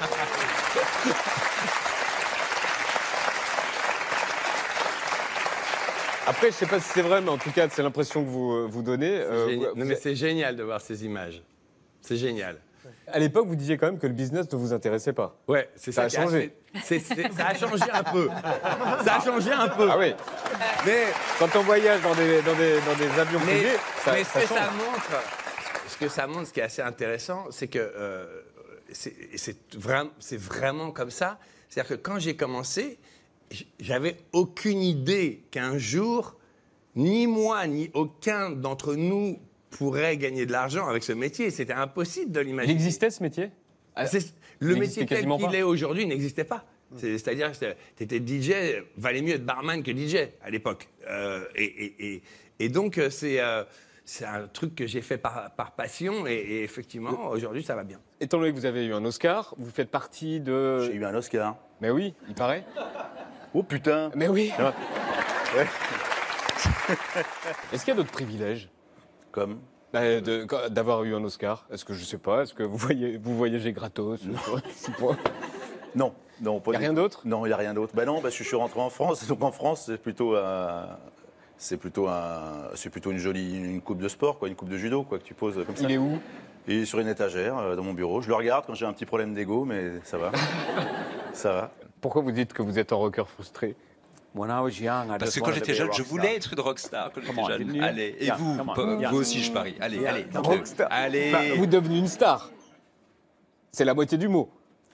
Après, je ne sais pas si c'est vrai, mais en tout cas, c'est l'impression que vous, vous donnez. Euh, Génial. vous- Non, mais c'est génial de voir ces images. C'est génial. À l'époque, vous disiez quand même que le business ne vous intéressait pas. Ouais, c'est ça. ça a qui changé. c'est- c'est- ça a changé un peu. Ça a changé un peu. Ah oui. Mais quand on voyage dans des, dans des, dans des avions Mais, privés, ça, mais ça ce que change. ça montre, ce que ça montre, ce qui est assez intéressant, c'est que euh, c'est c'est vraiment, c'est vraiment comme ça. C'est-à-dire que quand j'ai commencé, j- j'avais aucune idée qu'un jour, ni moi, ni aucun d'entre nous pourrait gagner de l'argent avec ce métier. C'était impossible de l'imaginer. Il existait ce métier? Ah, c'est- Il Le n'existait métier tel quasiment qu'il pas. est aujourd'hui n'existait pas. C'est- C'est-à-dire que tu étais D J, valait mieux être barman que D J à l'époque. Euh, et, et- et- et donc, euh, c'est euh, c'est un truc que j'ai fait par, par passion. Et, et effectivement, aujourd'hui, ça va bien. Étant donné que vous avez eu un Oscar, vous faites partie de... J'ai eu un Oscar. Mais oui, il paraît. Oh putain. Mais oui. Ouais. Est-ce qu'il y a d'autres privilèges? Comme Bah, de- d'avoir eu un Oscar. Est-ce que je sais pas, est-ce que vous, voyez, vous voyagez gratos? Non, non. Y a rien d'autre? Non, il n'y a rien d'autre. Ben non, parce que je suis rentré en France. Donc en France, c'est plutôt un... C'est plutôt, un... c'est plutôt une jolie une coupe de sport, quoi, une coupe de judo quoi, que tu poses comme ça. Il est où? Il est sur une étagère euh, dans mon bureau. Je le regarde quand j'ai un petit problème d'ego, mais ça va. Ça va. Pourquoi vous dites que vous êtes un rocker frustré? Parce que quand j'étais jeune, je voulais être une rockstar quand j'étais jeune. Allez, et vous, vous aussi, je parie. Allez, allez, dites-le. Rockstar. Allez. Bah, vous devenez une star. C'est la moitié du mot.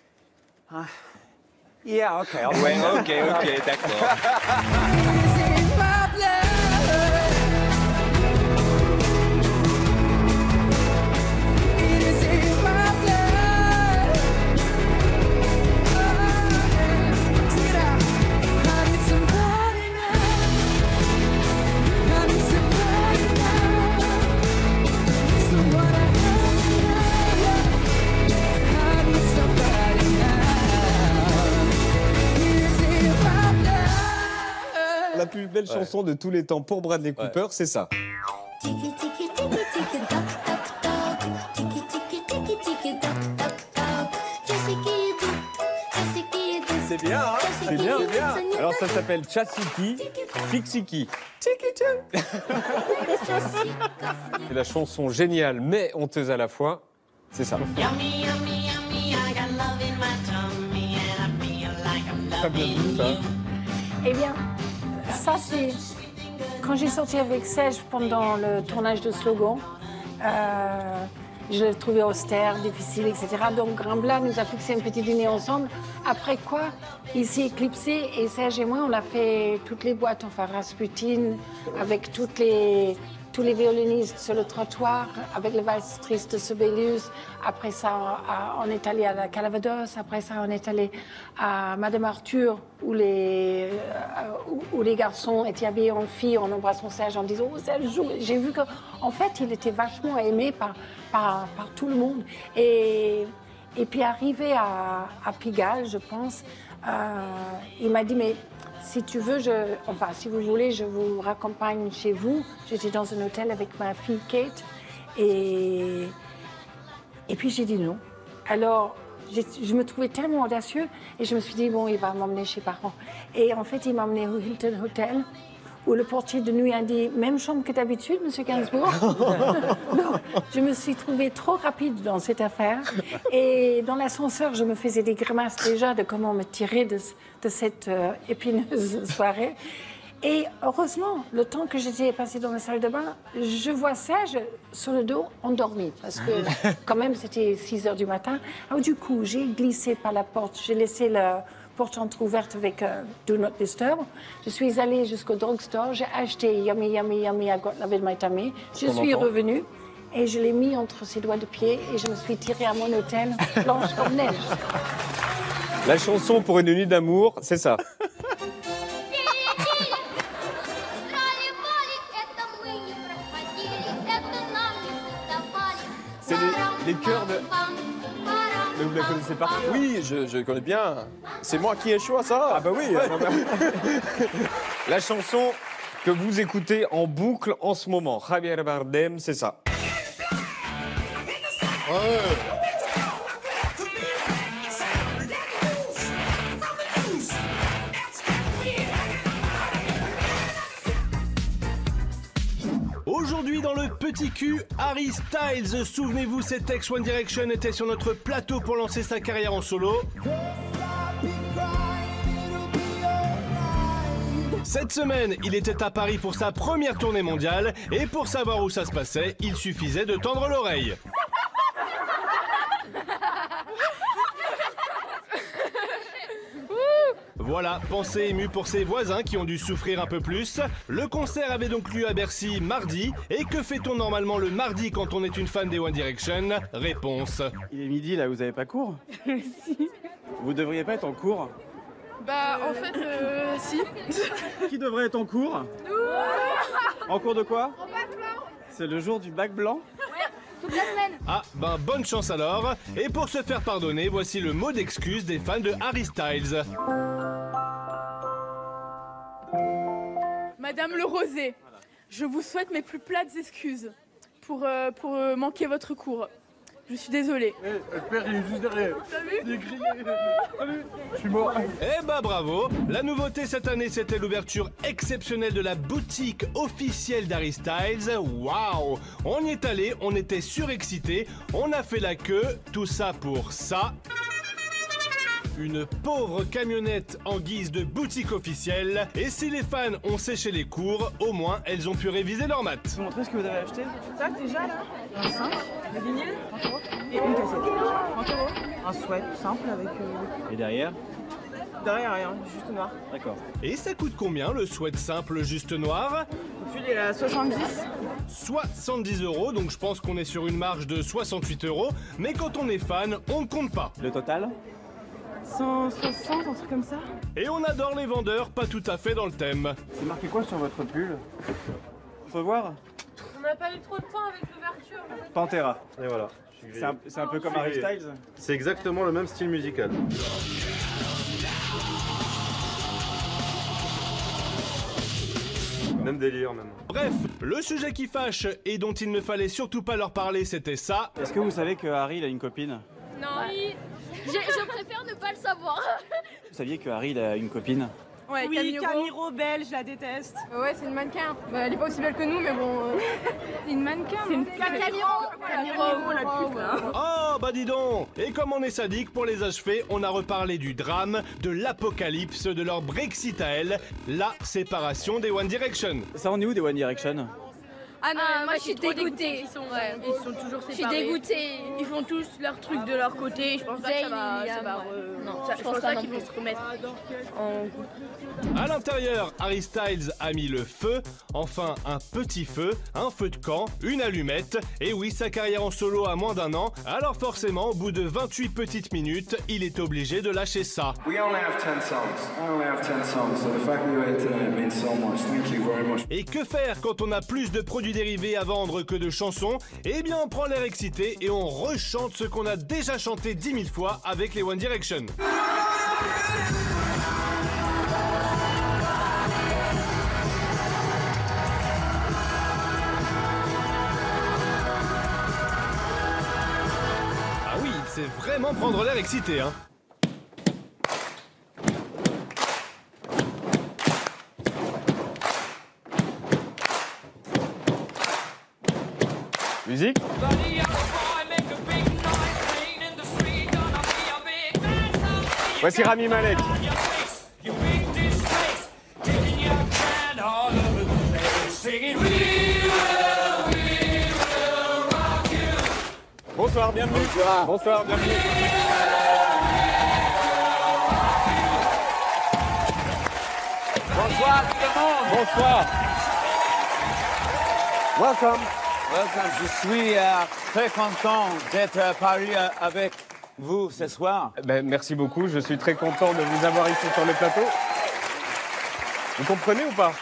Yeah, ok. Ouais, ok, ok, d'accord. Somebody belle Ouais. chanson de tous les temps pour Bradley Cooper, c'est ça. C'est bien, hein? C'est bien, c'est bien. Alors ça s'appelle Chasiki Fixiki. C'est la chanson géniale mais honteuse à la fois. C'est ça. Ça vient d'où, ça? Eh bien, ça c'est quand j'ai sorti avec Serge pendant le tournage de Slogan. Euh, je l'ai trouvé austère, difficile, et cetera. Donc Grimblat nous a fixé un petit dîner ensemble. Après quoi, il s'est éclipsé et Serge et moi, on a fait toutes les boîtes, enfin Rasputin, avec toutes les, tous les violonistes sur le trottoir, avec les valses tristes de Sibelius. Après ça, on est allé à la Calvados. Après ça, on est allé à Madame Arthur, où les, où, où les garçons étaient habillés en filles, en embrassant Serge, en disant « Oh, Serge joue !» J'ai vu qu'en fait, il était vachement aimé par, par, par tout le monde. Et, et puis, arrivé à, à Pigalle, je pense, euh, il m'a dit « Mais si tu veux, je, enfin, si vous voulez, je vous raccompagne chez vous. » J'étais dans un hôtel avec ma fille Kate. Et, et puis, j'ai dit non. Alors, je me trouvais tellement audacieux et je me suis dit, bon, il va m'emmener chez parents. Et en fait, il m'a emmené au Hilton Hotel où le portier de nuit a dit, même chambre que d'habitude, monsieur Gainsbourg. Donc, je me suis trouvée trop rapide dans cette affaire. Et dans l'ascenseur, je me faisais des grimaces déjà de comment me tirer de, de cette euh, épineuse soirée. Et heureusement, le temps que j'étais passée dans la salle de bain, je vois Serge sur le dos endormi. Parce que quand même, c'était six heures du matin. Alors du coup, j'ai glissé par la porte. J'ai laissé la porte entrouverte avec euh, Do Not Disturb. Je suis allée jusqu'au drugstore. J'ai acheté Yummy, Yummy, Yummy, I Got Love in My Tummy. Je suis revenue et je l'ai mis entre ses doigts de pied et je me suis tirée à mon hôtel, blanche comme neige. La chanson pour une nuit d'amour, c'est ça. C'est les, les chœurs de... Mais vous la connaissez pas? Oui, je, je connais bien. C'est moi qui ai choisi ça. Ah bah oui. La chanson que vous écoutez en boucle en ce moment, Javier Bardem, c'est ça. Ouais. Aujourd'hui dans le Petit Cul, Harry Styles. Souvenez-vous, cet ex One Direction était sur notre plateau pour lancer sa carrière en solo. Cette semaine, il était à Paris pour sa première tournée mondiale et pour savoir où ça se passait, il suffisait de tendre l'oreille. Voilà, pensée émue pour ses voisins qui ont dû souffrir un peu plus. Le concert avait donc lieu à Bercy mardi. Et que fait-on normalement le mardi quand on est une fan des One Direction? Réponse. Il est midi là, vous avez pas cours? Si. Vous devriez pas être en cours? Bah, en fait, euh, si. Qui devrait être en cours? Nous. En cours de quoi? En bac blanc. C'est le jour du bac blanc? Ouais, toute la semaine. Ah, ben bonne chance alors. Et pour se faire pardonner, voici le mot d'excuse des fans de Harry Styles. Madame Le Rosé, je vous souhaite mes plus plates excuses pour, euh, pour euh, manquer votre cours. Je suis désolée. Eh, père, il est juste derrière. T'as vu? Il est grillé. Allez, je suis mort. Eh bah bravo. La nouveauté cette année, c'était l'ouverture exceptionnelle de la boutique officielle d'Harry Styles. Waouh! On y est allé, on était surexcités, on a fait la queue, tout ça pour ça. Une pauvre camionnette en guise de boutique officielle. Et si les fans ont séché les cours, au moins elles ont pu réviser leurs maths. Vous montrez ce que vous avez acheté? Ça, déjà, là, un cinq, le vinyle, trente euros. et une cassette. trente euros. Un sweat simple avec... Euh... Et derrière? Derrière, rien, juste noir. D'accord. Et ça coûte combien le sweat simple juste noir? Le pull est à soixante-dix. soixante-dix euros, donc je pense qu'on est sur une marge de soixante-huit euros. Mais quand on est fan, on ne compte pas. Le total? cent soixante, un truc comme ça. Et on adore les vendeurs, pas tout à fait dans le thème. C'est marqué quoi sur votre pull? Faut voir? On n'a pas eu trop de temps avec l'ouverture. Pantera. Et voilà. C'est un, c'est un peu comme Harry Styles? C'est exactement le même style musical. Même délire, même. Bref, le sujet qui fâche et dont il ne fallait surtout pas leur parler, c'était ça. Est-ce que vous savez que Harry il a une copine? Non, oui. je, je préfère ne pas le savoir. Vous saviez que Harry il a une copine? Ouais, oui, Camille Camille belge, je la déteste. Ouais, c'est une mannequin. Bah, elle est pas aussi belle que nous, mais bon. Euh... C'est une mannequin. C'est une Camille Oh, bah dis donc. Et comme on est sadique, pour les achever, on a reparlé du drame, de l'apocalypse, de leur Brexit à elle, la séparation des One Direction. Ça en est où des One Direction? Ah non, Ah, moi je suis dégoûtée. Ils sont, ouais, ils sont toujours séparés. Je suis dégoûtée. Ils font tous leur truc de leur côté. Je pense pas que ça va. Ça va re- Non, ça- je je pense pense pas pas non qu'ils vont plus. se remettre en. À l'intérieur, Harry Styles a mis le feu, enfin un petit feu, un feu de camp, une allumette, et oui, sa carrière en solo a moins d'un an, alors forcément, au bout de vingt-huit petites minutes, il est obligé de lâcher ça. We only have ten songs. I only have ten songs, so the fact that you're here tonight means so much. Thank you very much. Et que faire quand on a plus de produits dérivés à vendre que de chansons? Eh bien, on prend l'air excité et on rechante ce qu'on a déjà chanté dix mille fois avec les One Direction. Ah oui, c'est vraiment prendre l'air excité, hein. Musique. Voici Rami Malek. Bonsoir, bienvenue. Bonsoir, Bonsoir bienvenue. Bonsoir tout le monde. Bonsoir. Welcome. Welcome. Je suis euh, très content d'être à Paris euh, avec vous ce soir. Ben, merci beaucoup, je suis très content de vous avoir ici sur le plateau. Vous comprenez ou pas?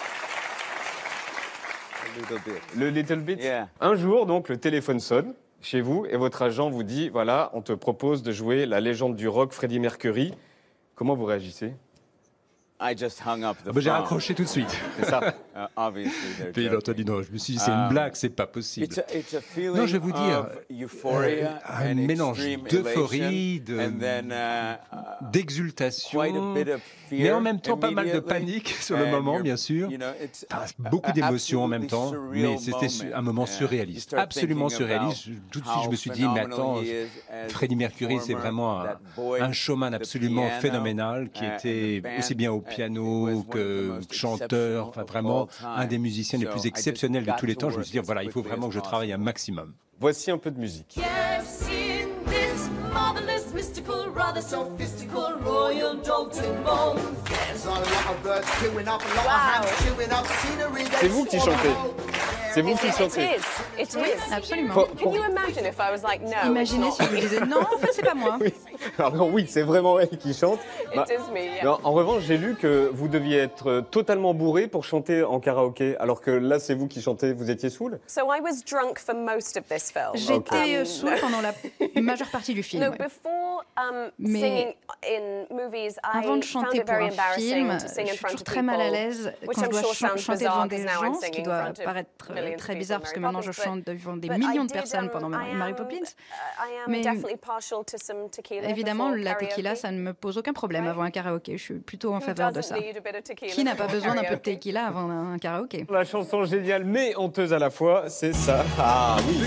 Le little bit. Yeah. Un jour, donc, le téléphone sonne chez vous et votre agent vous dit, voilà, on te propose de jouer la légende du rock Freddie Mercury. Comment vous réagissez? I just hung up the Ah bah, j'ai phone. raccroché tout de suite. C'est ça. Uh, obviously, they're Puis il a entendu, non, je me suis dit, c'est une Um, blague, c'est pas possible. It's a, it's a feeling Non, je vais vous dire, of euphoria euh, un and mélange extreme d'euphorie, elation, de- and then, uh, uh, d'exultation, quite a bit of fear mais en même temps pas mal de immediately. panique sur le And moment, you're- bien sûr. you know, it's Enfin, a- beaucoup a- d'émotions en même temps, absolutely mais surreal c'était su- moment. un moment Uh, surréaliste, you start absolument thinking surréaliste. about Tout de suite, je me suis dit, mais how attends, phenomenal he is as Freddie a Mercury, c'est performer, vraiment un, that boy, un showman the absolument piano, phénoménal, qui uh, and était the band, aussi bien au uh, was piano one of the que most chanteur, enfin vraiment all un des time. musiciens les So plus I just exceptionnels de got tous les to temps. Je me work suis dit, as voilà, il faut quickly vraiment as que je travaille un maximum. Voici un peu de musique. Yes, in this marvelous, mystical, rather sophistical royal Dalton Bowl. There's a lot of birds queuing up, a lot of hands queuing up, scenery. C'est vous qui chantez. C'est vous qui It chantez. is. It is. Absolument. Pour- Can pour- you imagine if I was like, no, Imaginez it's si not. je vous disais non, en fait, c'est pas moi. Oui. Alors oui, c'est vraiment elle qui chante. It Bah, is me, yeah. non, en revanche, j'ai lu que vous deviez être euh, totalement bourré pour chanter en karaoké, alors que là, c'est vous qui chantez. Vous étiez saoul? So I was drunk for most of this film. J'étais euh, Um, saoule pendant la majeure partie du film. No, ouais. before um, Mais singing in movies, Avant I de found chanter it pour very un embarrassing film, to je sing in suis front toujours of très mal à people, l'aise which quand je I'm dois sure chan- sounds chanter devant bizarre, des 'cause now I'm gens, ce qui singing in doit front of paraître euh, millions of très people bizarre in parce que Mary maintenant je Poppins, chante devant des but I millions de did, personnes um, pendant I Mary, Mary am- Poppins. I am Mais definitely partial to some tequila évidemment, before la karaoke. tequila, ça ne me pose aucun problème avant un karaoké. Je suis plutôt en Who faveur de doesn't ça. need a bit of tequila Qui n'a pas before besoin d'un peu de karaoke? tequila avant un, un karaoké? La chanson géniale mais honteuse à la fois, c'est ça. Ah oui.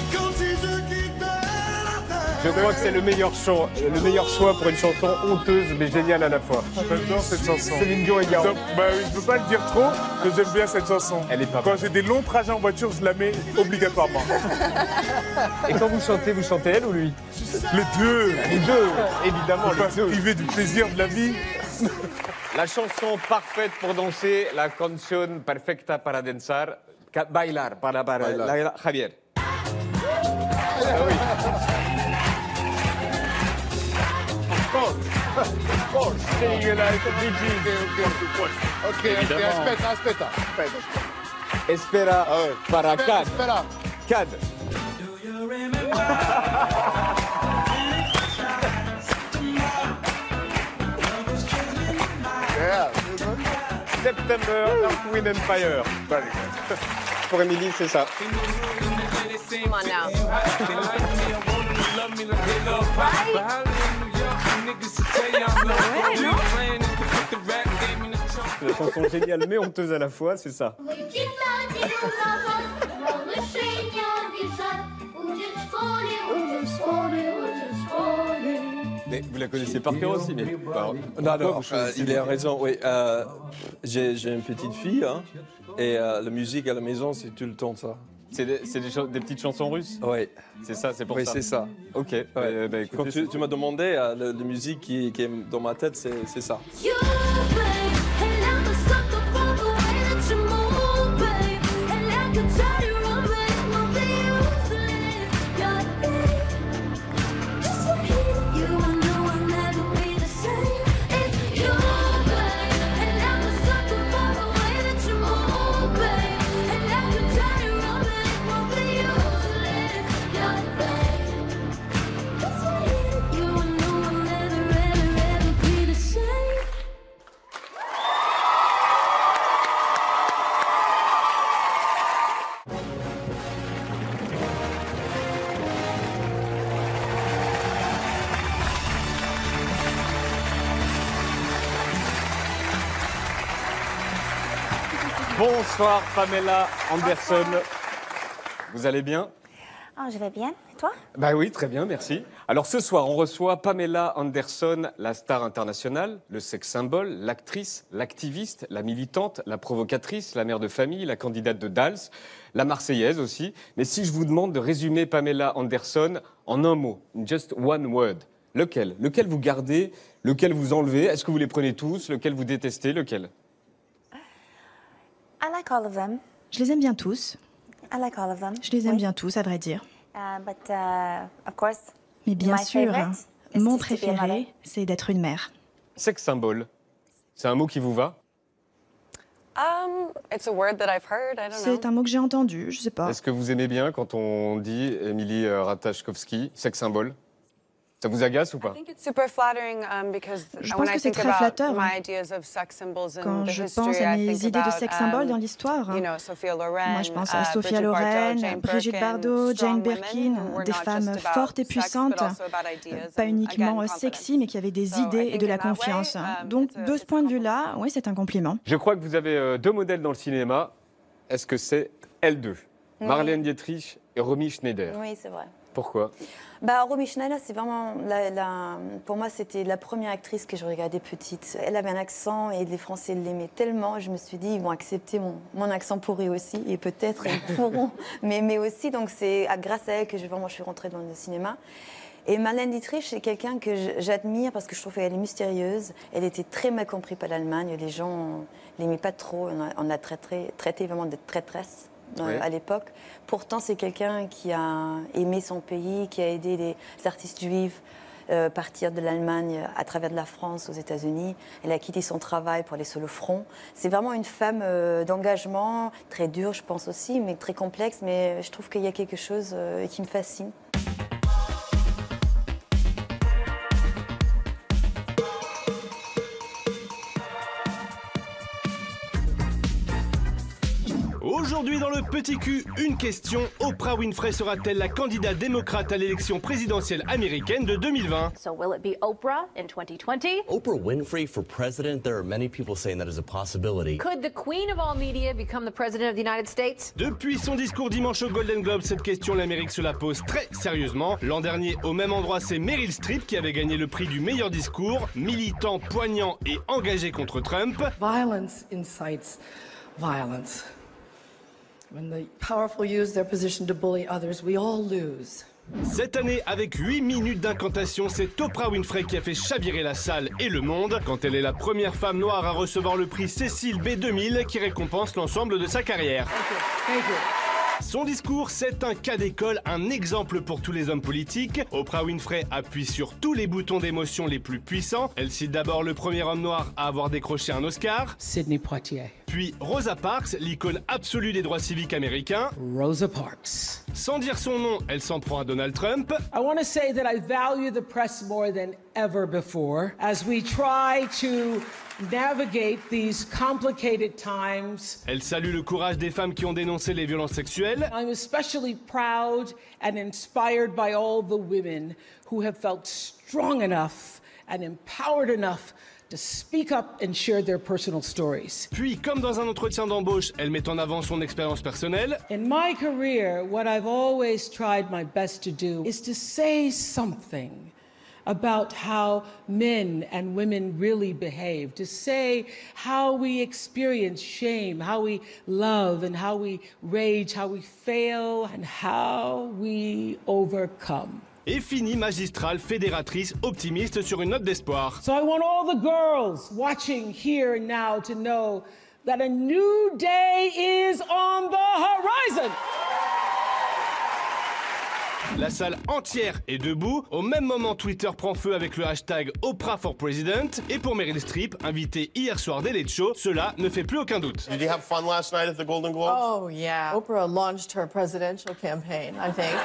Je crois que c'est le meilleur choix, le meilleur choix pour une chanson honteuse mais géniale à la fois. J'adore cette chanson. Céline Dion et Garo. Donc, bah, oui, je peux pas le dire trop que j'aime bien cette chanson. Elle est pas Quand j'ai des longs trajets en voiture, je la mets obligatoirement. Et quand vous chantez, vous chantez elle ou lui? Les deux. Les deux, évidemment. On peut Les pas se deux. priver du plaisir de la vie. La chanson parfaite pour danser, la canción perfecta para danzar, ca- bailar, para, para Bailar. la- Javier. Ah oui. Sing like a Bee Gees. Ok, ok, aspetta, aspetta. Espera para Cad. Espera. Cad. Yeah. Sept September, Earth, Wind and Fire. Pour Émilie, c'est ça. Come on now. La chanson géniale mais honteuse à la fois, c'est ça. Mais vous la connaissez par cœur aussi, mais... Alors, Non, non, vous euh, il a raison, oui. Euh, j'ai j'ai une petite fille, hein, et euh, la musique à la maison, c'est tout le temps ça. C'est des, des, des petites chansons russes? Oui. C'est ça, c'est pour oui, ça? Oui, c'est ça. Ok. Ouais. Euh, bah, Quand tu, tu m'as demandé, euh, la, la musique qui, qui est dans ma tête, c'est ça. Bonsoir Pamela Anderson. Bonsoir. Vous allez bien? Oh, je vais bien. Et toi? Bah oui, très bien, merci. Alors ce soir, on reçoit Pamela Anderson, la star internationale, le sex symbole, l'actrice, l'activiste, la militante, la provocatrice, la mère de famille, la candidate de Dals, la Marseillaise aussi. Mais si je vous demande de résumer Pamela Anderson en un mot, just one word, lequel? Lequel vous gardez? Lequel vous enlevez? Est-ce que vous les prenez tous? Lequel vous détestez? Lequel? I like all of them. Je les aime bien tous. I like all of them. Je les aime oui. bien tous, à vrai dire. Uh, but, uh, of course, Mais bien my sûr, favorite mon is to be a mother. préféré, c'est d'être une mère. Sex symbole, c'est un mot qui vous va? Um, it's a word that I've heard, I don't know. C'est un mot que j'ai entendu, je sais pas. Est-ce que vous aimez bien quand on dit Émilie Ratajkowski, sex symbole? Ça vous agace ou pas? Je pense que c'est très flatteur. Quand je pense à mes idées de sex symbole dans l'histoire, moi je pense à Sophia Loren, Brigitte Bardot, Jane Birkin, des femmes fortes et puissantes, pas uniquement sexy, mais qui avaient des idées et de la confiance. Donc de ce point de vue-là, oui, c'est un compliment. Je crois que vous avez deux modèles dans le cinéma. Est-ce que c'est elles deux? Oui. Marlène Dietrich et Romy Schneider. Oui, c'est vrai. Pourquoi? Bah, Romy Schneider, c'est vraiment, la, la, pour moi, c'était la première actrice que je regardais petite. Elle avait un accent et les Français l'aimaient tellement. Je me suis dit, ils vont accepter mon, mon accent pourri aussi, et peut-être ils pourront m'aimer aussi. Donc c'est grâce à elle que je, vraiment, je suis rentrée dans le cinéma. Et Marlène Dietrich, c'est quelqu'un que j'admire parce que je trouve qu'elle est mystérieuse. Elle était très mal comprise par l'Allemagne. Les gens l'aimaient pas trop. On a, on a traité, traité vraiment de traîtresse. Euh, oui. À l'époque. Pourtant, c'est quelqu'un qui a aimé son pays, qui a aidé les artistes juifs euh, partir de l'Allemagne à travers de la France aux États-Unis. Elle a quitté son travail pour aller sur le front. C'est vraiment une femme euh, d'engagement, très dure, je pense aussi, mais très complexe. Mais je trouve qu'il y a quelque chose euh, qui me fascine. Aujourd'hui dans le Petit Cul, une question. Oprah Winfrey sera-t-elle la candidate démocrate à l'élection présidentielle américaine de deux mille vingt? So will it be Oprah in twenty twenty? Oprah Winfrey for president? There are many people saying that is a possibility. Could the queen of all media become the president of the United States? Depuis son discours dimanche au Golden Globe, cette question, l'Amérique se la pose très sérieusement. L'an dernier, au même endroit, c'est Meryl Streep qui avait gagné le prix du meilleur discours, militant, poignant et engagé contre Trump. Violence incites violence. When the powerful use their position to bully others, we all lose. Cette année, avec huit minutes d'incantation, c'est Oprah Winfrey qui a fait chavirer la salle et le monde quand elle est la première femme noire à recevoir le prix Cécile B deux mille qui récompense l'ensemble de sa carrière. Thank you. Thank you. Son discours, c'est un cas d'école, un exemple pour tous les hommes politiques. Oprah Winfrey appuie sur tous les boutons d'émotion les plus puissants. Elle cite d'abord le premier homme noir à avoir décroché un Oscar. Sidney Poitier. Puis Rosa Parks, l'icône absolue des droits civiques américains. Rosa Parks. Sans dire son nom, elle s'en prend à Donald Trump. I want to say that I value the press more than ever before as we try to navigate these complicated times. Elle salue le courage des femmes qui ont dénoncé les violences sexuelles. I'm especially proud and inspired by all the women who have felt strong enough and empowered enough to speak up and share their personal stories. Puis, comme dans un entretien d'embauche, elle met en avant son expérience personnelle. In my career, what I've always tried my best to do is to say something about how men and women really behave, to say how we experience shame, how we love and how we rage, how we fail and how we overcome. Et finit magistrale, fédératrice, optimiste sur une note d'espoir. So I want all the girls watching here and now to know that a new day is on the horizon. La salle entière est debout. Au même moment, Twitter prend feu avec le hashtag Oprah for President. Et pour Meryl Streep, invitée hier soir des Late Show, cela ne fait plus aucun doute. Did you have fun last night at the Golden Globes? Oh yeah, Oprah launched her presidential campaign, I think.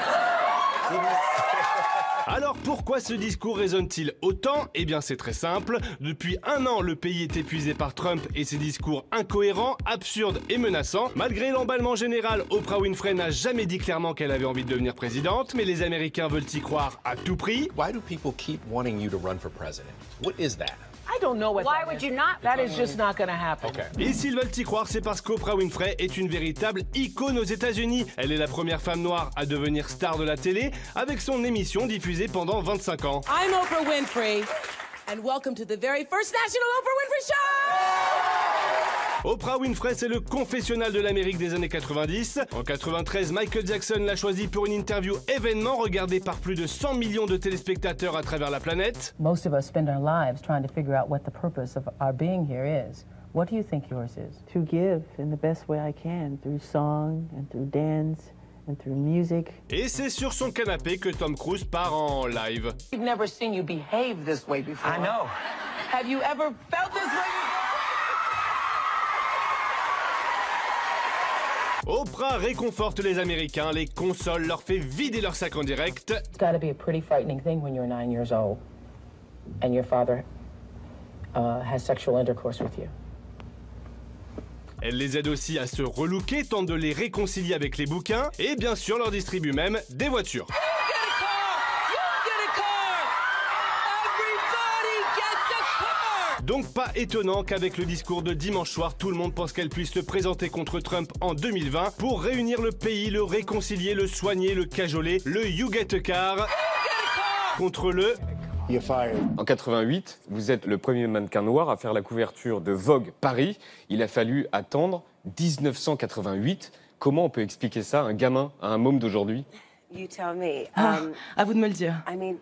Alors pourquoi ce discours résonne-t-il autant? Eh bien c'est très simple. Depuis un an, le pays est épuisé par Trump et ses discours incohérents, absurdes et menaçants. Malgré l'emballement général, Oprah Winfrey n'a jamais dit clairement qu'elle avait envie de devenir présidente, mais les Américains veulent y croire à tout prix. Why do people keep wanting you to run for president? What is that? I don't know what Why that would is. you not? That is just not going to happen. Okay. Et s'ils veulent y croire, c'est parce qu'Oprah Winfrey est une véritable icône aux États-Unis. Elle est la première femme noire à devenir star de la télé avec son émission diffusée pendant vingt-cinq ans. I'm Oprah Winfrey, and welcome to the very first National Oprah Winfrey Show! Oprah Winfrey, c'est le confessionnal de l'Amérique des années quatre-vingt-dix. En quatre-vingt-treize, Michael Jackson l'a choisi pour une interview événement regardée par plus de cent millions de téléspectateurs à travers la planète. Most of us spend our lives trying to figure out what the purpose of our being here is. What do you think yours is? To give in the best way I can, through song and through dance and through music. Et c'est sur son canapé que Tom Cruise part en live. I've never seen you behave this way before. I know. Have you ever felt this way before? Oprah réconforte les Américains, les console, leur fait vider leur sac en direct. It's got to be a pretty frightening thing when you're nine years old and your father uh, has sexual intercourse with you. Elle les aide aussi à se relooker, tente de les réconcilier avec les bouquins et bien sûr leur distribue même des voitures. Donc pas étonnant qu'avec le discours de dimanche soir, tout le monde pense qu'elle puisse se présenter contre Trump en deux mille vingt pour réunir le pays, le réconcilier, le soigner, le cajoler, le You Get a Car contre le... En quatre-vingt-huit, vous êtes le premier mannequin noir à faire la couverture de Vogue Paris. Il a fallu attendre mille neuf cent quatre-vingt-huit. Comment on peut expliquer ça à un gamin, à un môme d'aujourd'hui? Ah, à vous de me le dire.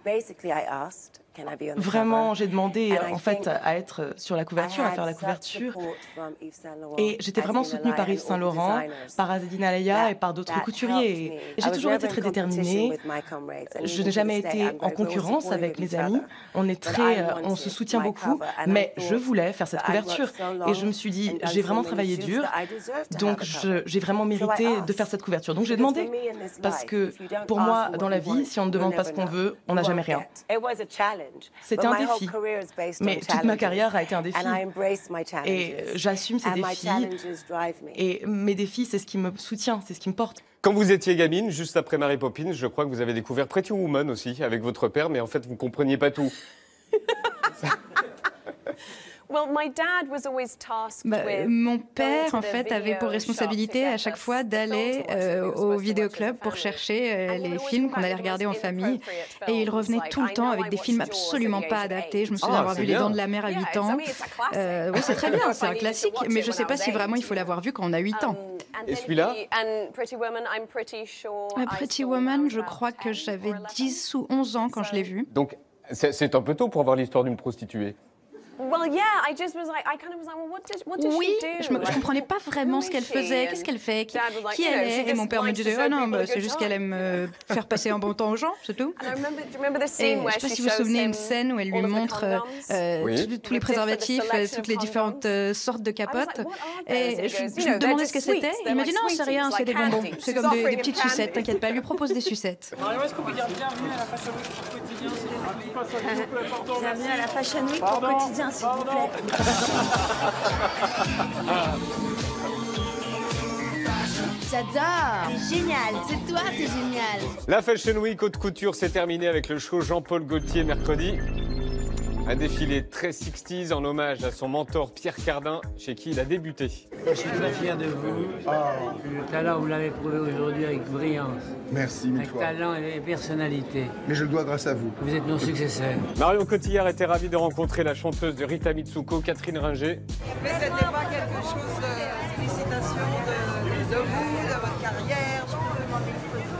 Vraiment, j'ai demandé en fait à être sur la couverture, à faire la couverture. Et j'étais vraiment soutenue par Yves Saint Laurent, par Azedine Alaya et par d'autres couturiers. Et j'ai toujours été très déterminée. Je n'ai jamais été en concurrence avec mes amis. On est très, on se soutient beaucoup. Mais je voulais faire cette couverture. Et je me suis dit, j'ai vraiment travaillé dur. Donc j'ai vraiment mérité de faire cette couverture. Donc j'ai demandé. Parce que pour moi, dans la vie, si on ne demande pas ce qu'on veut, on n'a jamais rien. C'était un défi, mais toute ma carrière a été un défi. Et j'assume ces défis. Et mes défis, c'est ce qui me soutient, c'est ce qui me porte. Quand vous étiez gamine, juste après Mary Poppins, je crois que vous avez découvert Pretty Woman aussi, avec votre père, mais en fait, vous ne compreniez pas tout. Bah, mon père, en fait, avait pour responsabilité à chaque fois d'aller euh, au vidéoclub pour chercher euh, les films qu'on allait regarder en famille. Et il revenait tout le temps avec des films absolument pas adaptés. Je me souviens Ah, avoir c'est vu bien. Les Dents de la Mer à huit ans. Euh, oui, c'est très bien, c'est un classique. Mais je ne sais pas si vraiment il faut l'avoir vu quand on a huit ans. Et celui-là? Ah, Pretty Woman, je crois que j'avais dix ou onze ans quand je l'ai vu. Donc, c'est c'est un peu tôt pour avoir l'histoire d'une prostituée. Oui, je ne comprenais pas vraiment ce qu'elle faisait, qu'est-ce qu'elle fait, qui, qui elle est. Et mon père me disait, oh non, bah, c'est juste qu'elle aime euh, faire passer un bon temps aux gens, c'est tout. Et je ne sais pas si vous vous souvenez une scène où elle lui montre euh, oui. tous, tous les préservatifs, toutes les différentes euh, sortes de capotes. Et je, je me demandais ce que c'était. Il m'a dit, non, c'est rien, c'est des bonbons. C'est comme des, des petites sucettes, t'inquiète pas, elle lui propose des sucettes. Est-ce qu'on peut dire bienvenue à la Fashion Week quotidien, s'il vous plaît? Bienvenue à la Fashion Week au quotidien, s'il vous plaît. J'adore. C'est génial. C'est toi, c'est génial. La Fashion Week haute couture s'est terminée avec le show Jean-Paul Gaultier mercredi. Un défilé très sixties en hommage à son mentor Pierre Cardin, chez qui il a débuté. Je suis très fier de vous. Oh. Le talent, vous l'avez prouvé aujourd'hui avec brillance. Merci mille fois. Avec talent et personnalité. Mais je le dois grâce à vous. Vous êtes nos successeurs. Marion Cotillard était ravie de rencontrer la chanteuse de Rita Mitsuko, Catherine Ringer. Mais ce n'est pas quelque chose de félicitations de, de vous, de votre carrière. Je peux demander une photo.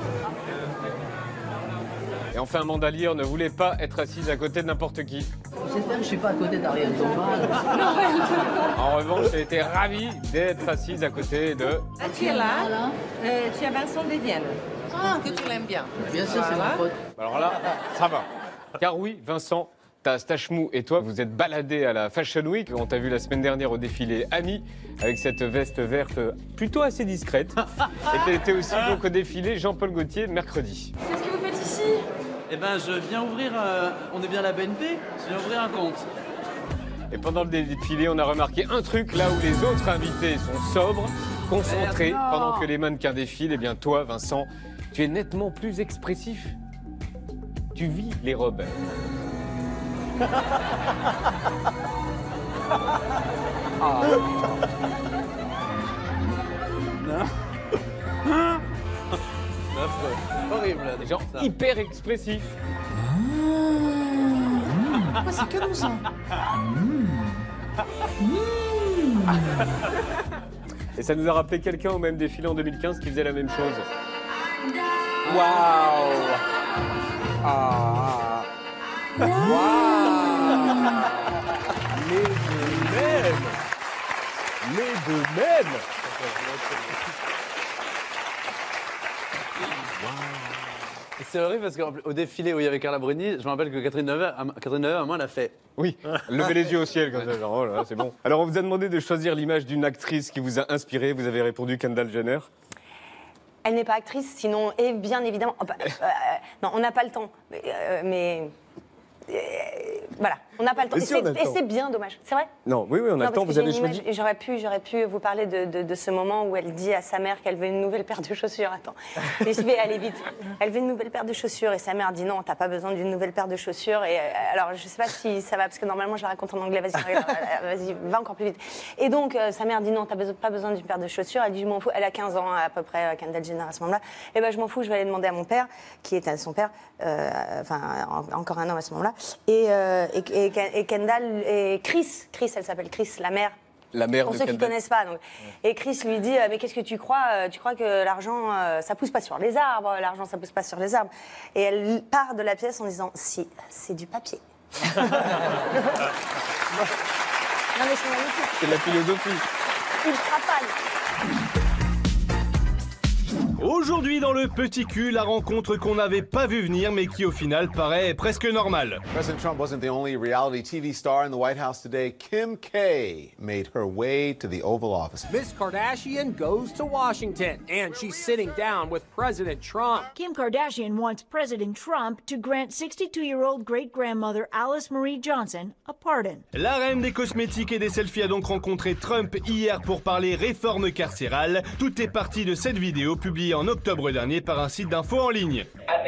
Et enfin, Amanda Lear ne voulait pas être assise à côté de n'importe qui. J'espère que je ne suis pas à côté d'Ariel Dombal. En revanche, elle était ravie d'être assise à côté de... Ah, tu es là, euh, tu as Vincent Desvielles. Ah, que tu l'aimes bien. Bien sûr, c'est mon pote. Alors là, ça va. Car oui, Vincent, ta stache mou et toi, vous êtes baladés à la Fashion Week. On t'a vu la semaine dernière au défilé Ami, avec cette veste verte plutôt assez discrète. Et tu étais aussi donc au défilé Jean-Paul Gaultier mercredi. Qu'est-ce que vous faites ici? Eh ben, je viens ouvrir, euh, on est bien à la B N P, je viens ouvrir un compte. Et pendant le défilé, on a remarqué un truc, là où les autres invités sont sobres, concentrés, pendant que les mannequins défilent, eh bien toi, Vincent, tu es nettement plus expressif. Tu vis les robes. Ah. Non. Horrible. Des gens hyper expressifs. Ah, c'est cadeau ça. Et ça nous a rappelé quelqu'un au même défilé en deux mille quinze qui faisait la même chose. Waouh. Ah. Waouh. Les deux mêmes. Les deux mêmes. C'est horrible parce qu'au défilé où il y avait Carla Bruni, je me rappelle que Catherine Deneuve, Catherine Deneuve, à moi, elle a fait. Oui, levez les yeux au ciel comme ça, genre, oh là là, c'est bon. Alors, on vous a demandé de choisir l'image d'une actrice qui vous a inspiré. Vous avez répondu Kendall Jenner. Elle n'est pas actrice, sinon, et bien évidemment. Oh, bah, euh, non, on n'a pas le temps. Mais. Euh, mais euh, voilà, on n'a pas le temps. Et c'est bien dommage, c'est vrai? Non, oui, oui, on a non, le temps, vous avez choisi. J'aurais pu, j'aurais pu vous parler de, de, de ce moment où elle dit à sa mère qu'elle veut une nouvelle paire de chaussures. Attends, mais je vais aller vite. Elle veut une nouvelle paire de chaussures et sa mère dit non, t'as pas besoin d'une nouvelle paire de chaussures. Et euh, alors, je sais pas si ça va, parce que normalement, je la raconte en anglais, vas-y, vas-y, va encore plus vite. Et donc, euh, sa mère dit non, t'as pas besoin d'une paire de chaussures. Elle dit je m'en fous, elle a quinze ans à peu près, Kendall Jenner à ce moment-là. Et ben, je m'en fous, je vais aller demander à mon père, qui était son père, euh, enfin, en, encore un an à ce moment-là. Et, euh, et, et, et Kendall et Chris, Chris, elle s'appelle Chris, la mère. La mère Pour de ceux Kendall. qui ne connaissent pas. Donc. Et Chris lui dit mais qu'est-ce que tu crois? Tu crois que l'argent, ça pousse pas sur les arbres? L'argent, ça pousse pas sur les arbres. Et elle part de la pièce en disant si, c'est du papier. Non, mais c'est magnifique. C'est la philosophie. Ultra fan. Aujourd'hui dans le Petit Cul, la rencontre qu'on n'avait pas vu venir mais qui au final paraît presque normale. President Trump wasn't the only reality T V star in the White House today. Kim K made her way to the Oval Office. Miss Kardashian goes to Washington and she's sitting down with President Trump. Kim Kardashian wants President Trump to grant sixty-two-year-old great-grandmother Alice Marie Johnson a pardon. La reine des cosmétiques et des selfies a donc rencontré Trump hier pour parler réforme carcérale. Tout est parti de cette vidéo publiée en octobre dernier par un site d'info en ligne.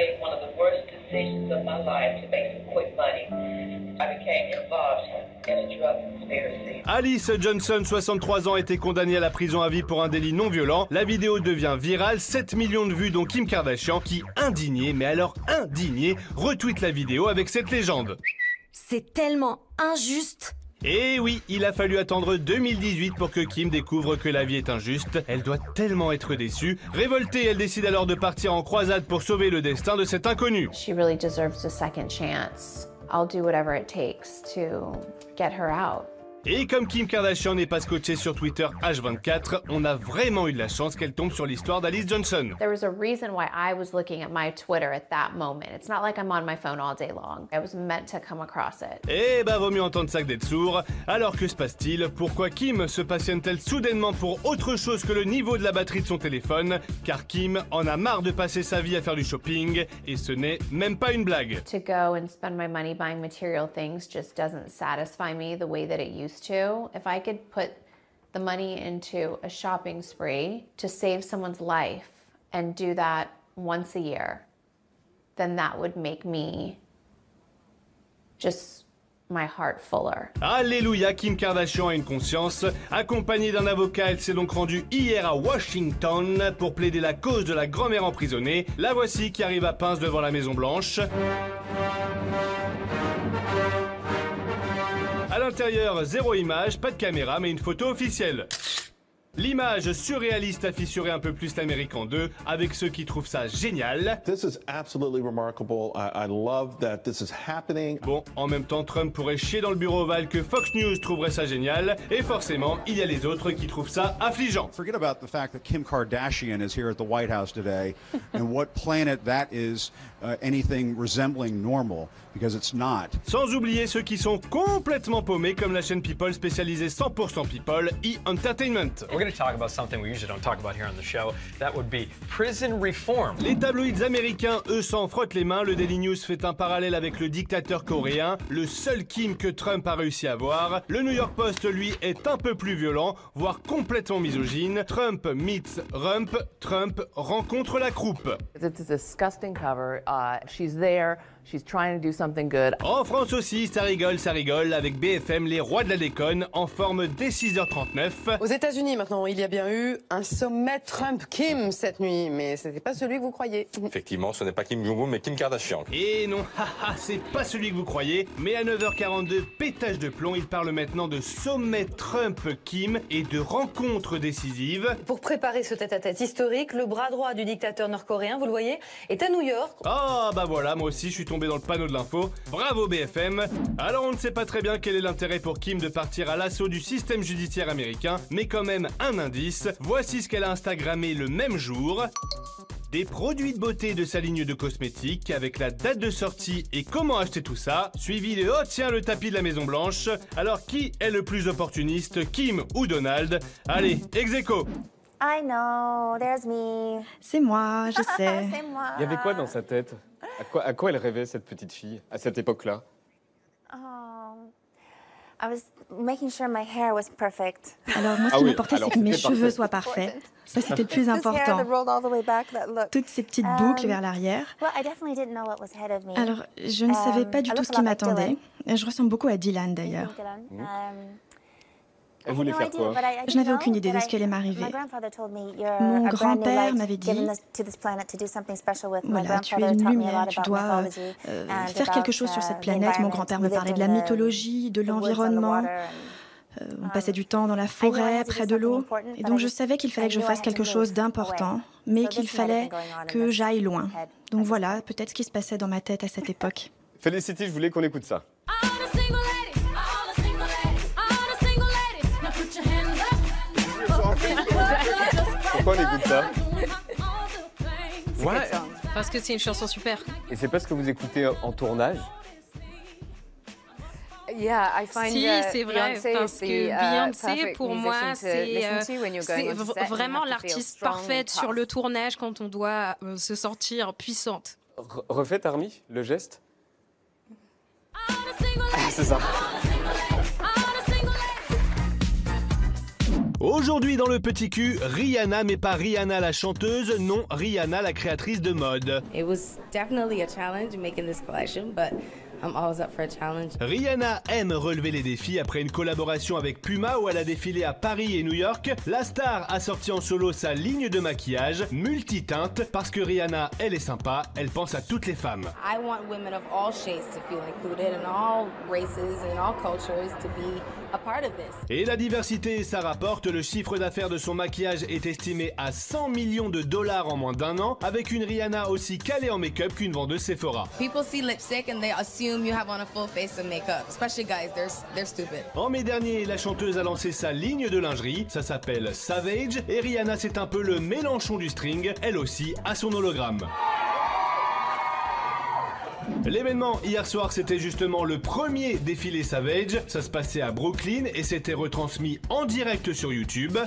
Alice Johnson, soixante-trois ans, était condamnée à la prison à vie pour un délit non violent. La vidéo devient virale, sept millions de vues dont Kim Kardashian qui, indignée, mais alors indignée, retweet la vidéo avec cette légende. C'est tellement injuste. Et oui, il a fallu attendre deux mille dix-huit pour que Kim découvre que la vie est injuste. Elle doit tellement être déçue. Révoltée, elle décide alors de partir en croisade pour sauver le destin de cet inconnu. She really deserves a second chance I'll do whatever it takes to get her out. Et comme Kim Kardashian n'est pas scotchée sur Twitter H vingt-quatre, on a vraiment eu de la chance qu'elle tombe sur l'histoire d'Alice Johnson. There was a reason why I was looking at my Twitter at that moment. It's not like I'm on my phone all day long. I was meant to come across it. Eh bah vaut mieux entendre ça que d'être sourd. Alors que se passe-t-il? Pourquoi Kim se passionne-t-elle soudainement pour autre chose que le niveau de la batterie de son téléphone? Car Kim en a marre de passer sa vie à faire du shopping, et ce n'est même pas une blague. To go and spend my money buying material things just doesn't satisfy me the way that it used to. If I could put the money into a shopping spree to save someone's life and do that once a year, then that would make me just my heart fuller. Alléluia, Kim Kardashian a une conscience. Accompagnée d'un avocat, elle s'est donc rendue hier à Washington pour plaider la cause de la grand-mère emprisonnée. La voici qui arrive à pince devant la Maison Blanche. À l'intérieur, zéro image, pas de caméra, mais une photo officielle. L'image surréaliste a fissuré un peu plus l'Amérique en deux, avec ceux qui trouvent ça génial. This is absolutely remarkable. I, I love that this is happening. Bon, en même temps, Trump pourrait chier dans le bureau ovale que Fox News trouverait ça génial, et forcément, il y a les autres qui trouvent ça affligeant. Forget about the fact that Kim Kardashian is here at the White House today, and what planet that is uh, anything resembling normal, because it's not. Sans oublier ceux qui sont complètement paumés, comme la chaîne People spécialisée cent pour cent People, E-Entertainment. We're going to talk about something we usually don't talk about here on the show. That would be prison reform. Les tabloïds américains, eux, s'en frottent les mains. Le Daily News fait un parallèle avec le dictateur coréen, le seul Kim que Trump a réussi à voir. Le New York Post, lui, est un peu plus violent, voire complètement misogyne. Trump meets Rump, Trump rencontre la croupe. It's a disgusting cover. Uh, she's there. She's trying to do something good. En France aussi, ça rigole, ça rigole, avec B F M, les rois de la déconne, en forme dès six heures trente-neuf. Aux États-Unis maintenant, il y a bien eu un sommet Trump-Kim cette nuit, mais c'était pas celui que vous croyez. Effectivement, ce n'est pas Kim Jong-un, mais Kim Kardashian. Et non, haha, c'est pas celui que vous croyez, mais à neuf heures quarante-deux, pétage de plomb, il parle maintenant de sommet Trump-Kim et de rencontres décisives. Pour préparer ce tête-à-tête historique, le bras droit du dictateur nord-coréen, vous le voyez, est à New York. Ah bah voilà, moi aussi je suis tombé dans le panneau de l'info. Bravo B F M. Alors on ne sait pas très bien quel est l'intérêt pour Kim de partir à l'assaut du système judiciaire américain, mais quand même un indice. Voici ce qu'elle a instagrammé le même jour. Des produits de beauté de sa ligne de cosmétiques avec la date de sortie et comment acheter tout ça, suivi de oh tiens le tapis de la Maison Blanche. Alors qui est le plus opportuniste, Kim ou Donald? Allez, ex aequo. I know, there's me. C'est moi, je sais. C'est moi. Il y avait quoi dans sa tête? À quoi, à quoi elle rêvait, cette petite fille, à cette époque-là? Um, I was making sure my hair was perfect. Alors moi, ce Ah qui oui, m'importait, c'est alors que mes c'était cheveux parfait. soient parfaits. Ça, c'était le plus This hair important. that rolled all the way back, that look. Toutes ces petites Um, boucles vers l'arrière. Well, I definitely didn't know what was ahead of me. Alors, je ne savais pas du Um, I tout look ce a lot qui like m'attendait. Dylan. Je ressemble beaucoup à Dylan, d'ailleurs. Dylan. Mmh. Um, Elle voulait faire quoi? Je n'avais aucune idée de ce qui allait m'arriver. Mon grand-père m'avait dit, voilà, tu es une lumière, tu dois euh, faire quelque chose sur cette planète. Mon grand-père me parlait de la mythologie, de l'environnement. Euh, on passait du temps dans la forêt, près de l'eau. Et donc je savais qu'il fallait que je fasse quelque chose d'important, mais qu'il fallait que j'aille loin. Donc voilà, peut-être ce qui se passait dans ma tête à cette époque. Felicity, je voulais qu'on écoute ça. Pourquoi on écoute ça? Ouais. Parce que c'est une chanson super. Et c'est parce que vous écoutez en tournage? Yeah, I find si, c'est vrai, parce que Beyoncé, pour moi, c'est euh, vraiment l'artiste parfaite sur le tournage quand on doit euh, se sentir puissante. Re refaites, Army, le geste. C'est ça. Aujourd'hui dans le petit cul, Rihanna, mais pas Rihanna la chanteuse, non, Rihanna la créatrice de mode. It was definitely a challenge making this collection, but I'm always up for a challenge. Rihanna aime relever les défis après une collaboration avec Puma où elle a défilé à Paris et New York. La star a sorti en solo sa ligne de maquillage multiteinte parce que Rihanna, elle est sympa, elle pense à toutes les femmes. I want women of all shades to feel included in all races and all cultures to be a part of this. Et la diversité, ça rapporte. Le chiffre d'affaires de son maquillage est estimé à cent millions de dollars en moins d'un an, avec une Rihanna aussi calée en make-up qu'une vendeuse Sephora. People see lipstick and they assume you have on a full face of makeup, especially guys, they're, they're stupid. En mai dernier, la chanteuse a lancé sa ligne de lingerie, ça s'appelle Savage, et Rihanna c'est un peu le Mélenchon du string, elle aussi a son hologramme. L'événement hier soir, c'était justement le premier défilé Savage. Ça se passait à Brooklyn et c'était retransmis en direct sur YouTube.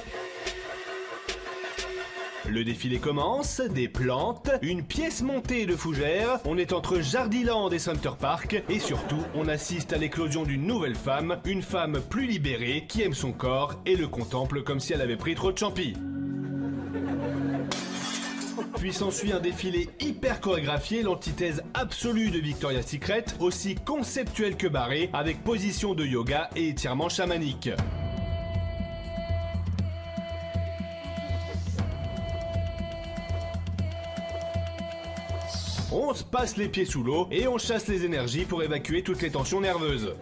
Le défilé commence, des plantes, une pièce montée de fougères, on est entre Jardiland et Center Park et surtout on assiste à l'éclosion d'une nouvelle femme, une femme plus libérée qui aime son corps et le contemple comme si elle avait pris trop de champi. Puis s'ensuit un défilé hyper chorégraphié, l'antithèse absolue de Victoria's Secret, aussi conceptuel que barré, avec position de yoga et étirements chamaniques. On se passe les pieds sous l'eau et on chasse les énergies pour évacuer toutes les tensions nerveuses.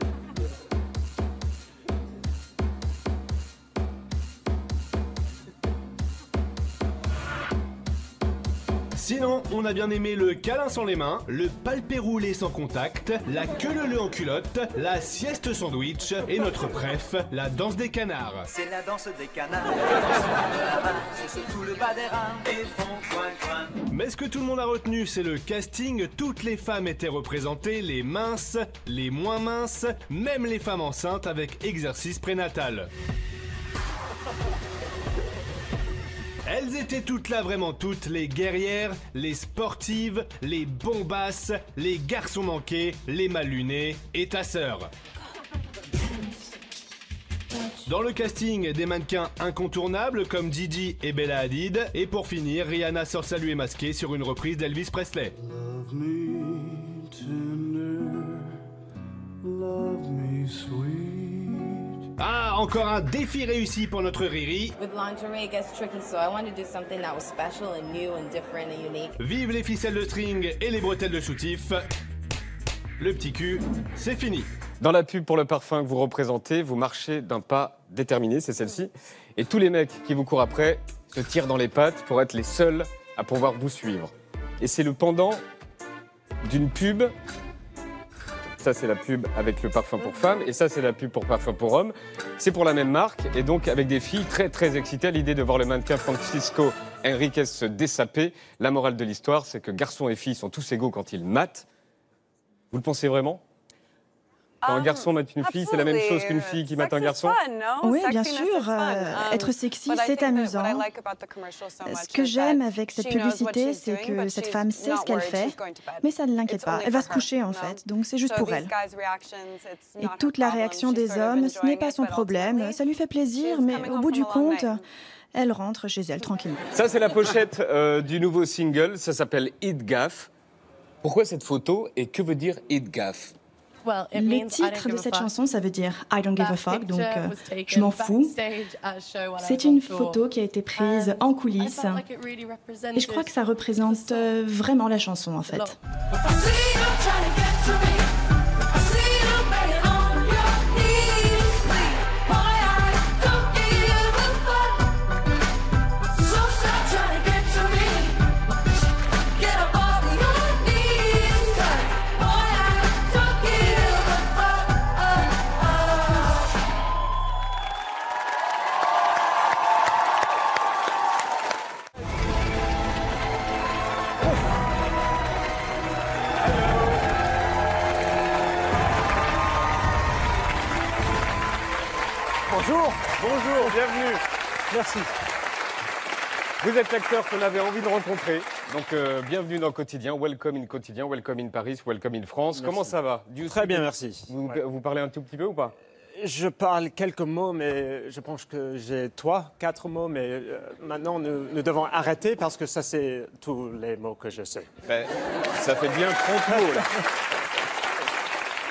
Sinon, on a bien aimé le câlin sans les mains, le palpé roulé sans contact, la queue leu en culotte, la sieste sandwich et notre préf, la danse des canards. C'est la danse des canards, c'est surtout le bas des reins et font coin coin. Mais ce que tout le monde a retenu, c'est le casting. Toutes les femmes étaient représentées, les minces, les moins minces, même les femmes enceintes avec exercice prénatal. Elles étaient toutes là, vraiment toutes, les guerrières, les sportives, les bombasses, les garçons manqués, les mal lunés et ta sœur. Dans le casting, des mannequins incontournables comme Gigi et Bella Hadid. Et pour finir, Rihanna sort saluer masquée sur une reprise d'Elvis Presley. Love me tender, love me sweet. Ah, encore un défi réussi pour notre Riri. With lingerie, it gets tricky, so I wanted to do something that was special and new and different and unique. Vive les ficelles de string et les bretelles de soutif. Le petit cul, c'est fini. Dans la pub pour le parfum que vous représentez, vous marchez d'un pas déterminé, c'est celle-ci. Et tous les mecs qui vous courent après se tirent dans les pattes pour être les seuls à pouvoir vous suivre. Et c'est le pendant d'une pub. Ça, c'est la pub avec le parfum pour femmes. Et ça, c'est la pub pour parfum pour hommes. C'est pour la même marque. Et donc, avec des filles très, très excitées à l'idée de voir le mannequin Francisco Enriquez se dessaper. La morale de l'histoire, c'est que garçons et filles sont tous égaux quand ils matent. Vous le pensez vraiment ? Quand un garçon mate une fille, c'est la même chose qu'une fille qui mate un garçon ? Oui, bien sûr. Euh, être sexy, c'est amusant. Ce que j'aime avec cette publicité, c'est que cette femme sait ce qu'elle fait, mais ça ne l'inquiète pas. Elle va se coucher, en fait, donc c'est juste pour elle. Et toute la réaction des hommes, ce n'est pas son problème. Ça lui fait plaisir, mais au bout du compte, elle rentre chez elle tranquillement. Ça, c'est la pochette euh, du nouveau single. Ça s'appelle Eat Gaff. Pourquoi cette photo et que veut dire Eat Gaff ? Le titre de cette chanson, ça veut dire I don't give a fuck, donc euh, je m'en fous. C'est une photo qui a été prise en coulisses et je crois que ça représente euh, vraiment la chanson en fait. Bonjour, bonjour, bienvenue. Merci. Vous êtes l'acteur qu'on avait envie de rencontrer, donc euh, bienvenue dans Quotidien, welcome in Quotidien, welcome in Paris, welcome in France. Merci. Comment ça va? Très bien, merci. Vous, ouais. vous parlez un tout petit peu ou pas? Je parle quelques mots, mais je pense que j'ai trois, quatre mots, mais euh, maintenant nous, nous devons arrêter parce que ça c'est tous les mots que je sais. Ben, ça fait bien trente mots là.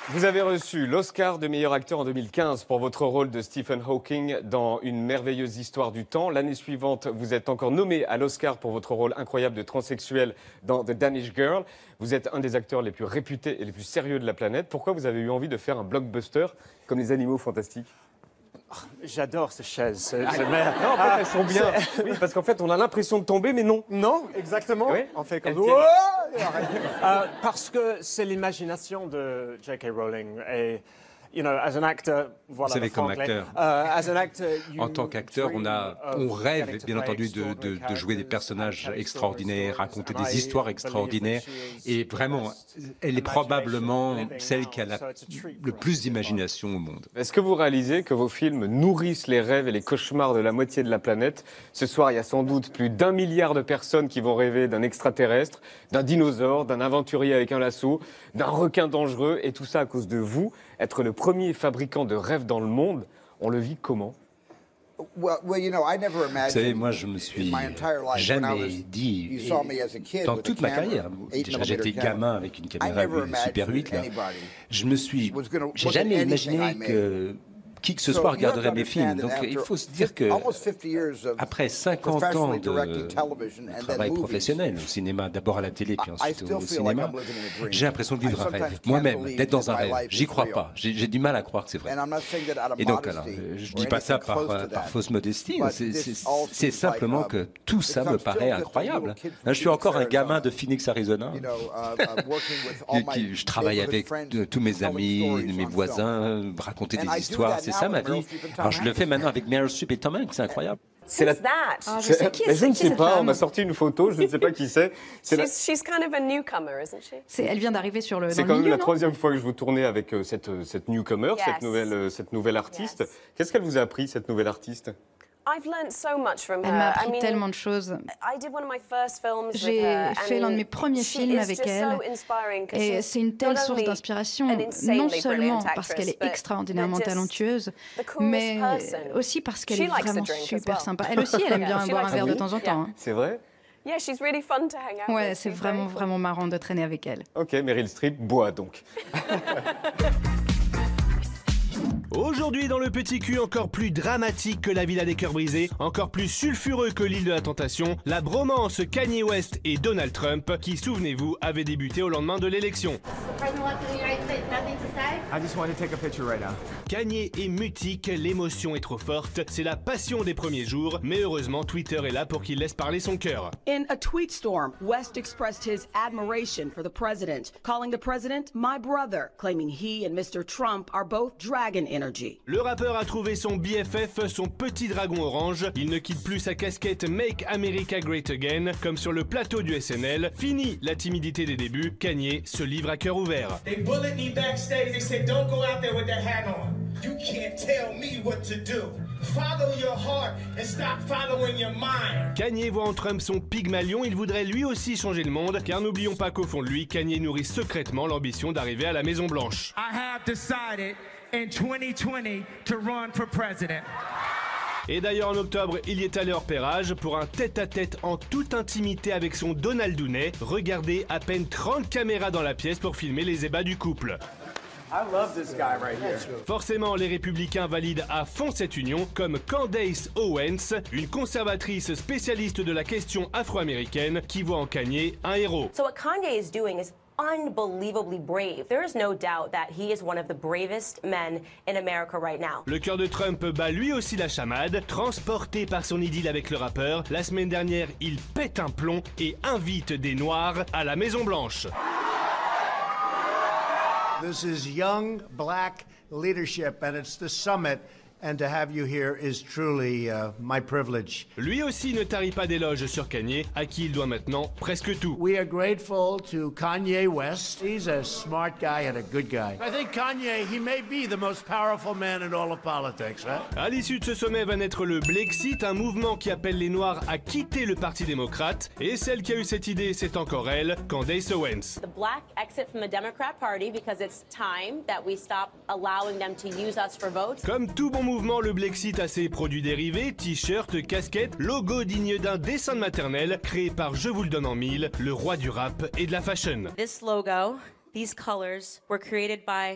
Vous avez reçu l'Oscar de meilleur acteur en deux mille quinze pour votre rôle de Stephen Hawking dans Une merveilleuse histoire du temps. L'année suivante, vous êtes encore nommé à l'Oscar pour votre rôle incroyable de transsexuel dans The Danish Girl. Vous êtes un des acteurs les plus réputés et les plus sérieux de la planète. Pourquoi vous avez eu envie de faire un blockbuster comme Les Animaux Fantastiques ? J'adore ces chaises. Ah, non, en fait, elles sont bien. Oui, parce qu'en fait, on a l'impression de tomber, mais non. Non, exactement. Oui. On fait comme... Elles tiennent. euh, parce que c'est l'imagination de J K Rowling. Et, you know, as an actor, voilà. Vous savez, comme acteur, uh, as an actor en tant qu'acteur, on, a, on rêve, bien entendu, de, de, de jouer des personnages extraordinaires, raconter des histoires extraordinaires. Et vraiment, elle est probablement celle qui a la, le plus d'imagination au monde. Est-ce que vous réalisez que vos films nourrissent les rêves et les cauchemars de la moitié de la planète? Ce soir, il y a sans doute plus d'un milliard de personnes qui vont rêver d'un extraterrestre, d'un dinosaure, d'un aventurier avec un lasso, d'un requin dangereux, et tout ça à cause de vous. Être le premier fabricant de rêves dans le monde, on le vit comment? Vous savez, moi, je me suis jamais dit, dans toute ma carrière, déjà j'étais gamin avec une caméra Super huit, là, je me suis, j'ai jamais imaginé que qui que ce soit regarderait mes films. Donc il faut se dire que après cinquante ans de travail professionnel, au cinéma, d'abord à la télé, puis ensuite au cinéma, j'ai l'impression de vivre un rêve. Moi-même, d'être dans un rêve. J'y crois pas. J'ai du mal à croire que c'est vrai. Et donc, alors, je dis pas ça par, par fausse modestie. C'est simplement que tout ça me paraît incroyable. Là, je suis encore un gamin de Phoenix, Arizona. Je travaille avec tous mes amis, mes voisins, raconter des histoires. C'est ça ma vie. Alors je le fais maintenant avec Meryl Streep et Tom Hanks, c'est incroyable. C'est la... Ah, je sais qui est, je ne sais pas, femme. on m'a sorti une photo, je ne sais pas qui c'est. She's, la... she's kind of a newcomer, isn't she? C'est, elle vient d'arriver sur le. C'est quand même milieu, la non troisième fois que je vous tournais avec euh, cette, cette newcomer, yes. cette, nouvelle, euh, cette nouvelle artiste. Yes. Qu'est-ce qu'elle vous a appris, cette nouvelle artiste? Elle m'a appris I mean, tellement de choses. J'ai fait l'un de mes premiers films avec elle et c'est une telle source d'inspiration, non seulement parce qu'elle est extraordinairement talentueuse, mais aussi parce qu'elle est vraiment super sympa. Elle aussi, elle aime bien boire un verre de temps en temps. Hein. C'est vrai? Ouais, c'est vraiment, vraiment marrant de traîner avec elle. Ok, Meryl Streep boit donc. Aujourd'hui, dans le petit cul encore plus dramatique que la Villa des Cœurs Brisés, encore plus sulfureux que l'île de la Tentation, la bromance Kanye West et Donald Trump, qui, souvenez-vous, avait débuté au lendemain de l'élection. Kanye est mutique, l'émotion est trop forte, c'est la passion des premiers jours, mais heureusement, Twitter est là pour qu'il laisse parler son cœur. In a tweet storm, West expressed his admiration for the president, calling the president my brother, claiming he and Mister Trump are both dragon energy. Le rappeur a trouvé son B F F, son petit dragon orange. Il ne quitte plus sa casquette Make America Great Again, comme sur le plateau du S N L. Fini la timidité des débuts, Kanye se livre à cœur ouvert. They bullied me backstage, they said don't go out there with that hat on. You can't tell me what to do. Follow your heart and stop following your mind. Kanye voit en Trump son Pygmalion, il voudrait lui aussi changer le monde, car n'oublions pas qu'au fond de lui, Kanye nourrit secrètement l'ambition d'arriver à la Maison Blanche. I have decided in twenty twenty to run for president. Et d'ailleurs en octobre, il y est allé hors pairage pour un tête-à-tête en toute intimité avec son Donaldounet. Regardez, à peine trente caméras dans la pièce pour filmer les ébats du couple. I love this guy right here. Forcément, les républicains valident à fond cette union, comme Candace Owens, une conservatrice spécialiste de la question afro-américaine qui voit en Kanye un héros. So what Kanye is doing is unbelievably brave. There is no doubt that he is one of the bravest men in America right now. Le cœur de Trump bat lui aussi la chamade. Transporté par son idylle avec le rappeur, la semaine dernière, il pète un plomb et invite des Noirs à la Maison Blanche. This is young black leadership and it's the summit. And to have you here is truly uh, my privilege. Lui aussi ne tarit pas d'éloges sur Kanye, à qui il doit maintenant presque tout. We are grateful to Kanye West. He's a smart guy and a good guy. I think Kanye, he may be the most powerful man in all of politics, right? À l'issue de ce sommet va naître le Blexit, un mouvement qui appelle les Noirs à quitter le Parti démocrate. Et celle qui a eu cette idée, c'est encore elle, Candace Owens. The black exit from the Democrat Party because it's time that we stop allowing them to use us for votes. Comme tout bon mouvement, le Blexit a ses produits dérivés, t-shirts, casquettes, logo digne d'un dessin de maternelle, créé par Je vous le donne en mille, le roi du rap et de la fashion. This logo, these colors were created by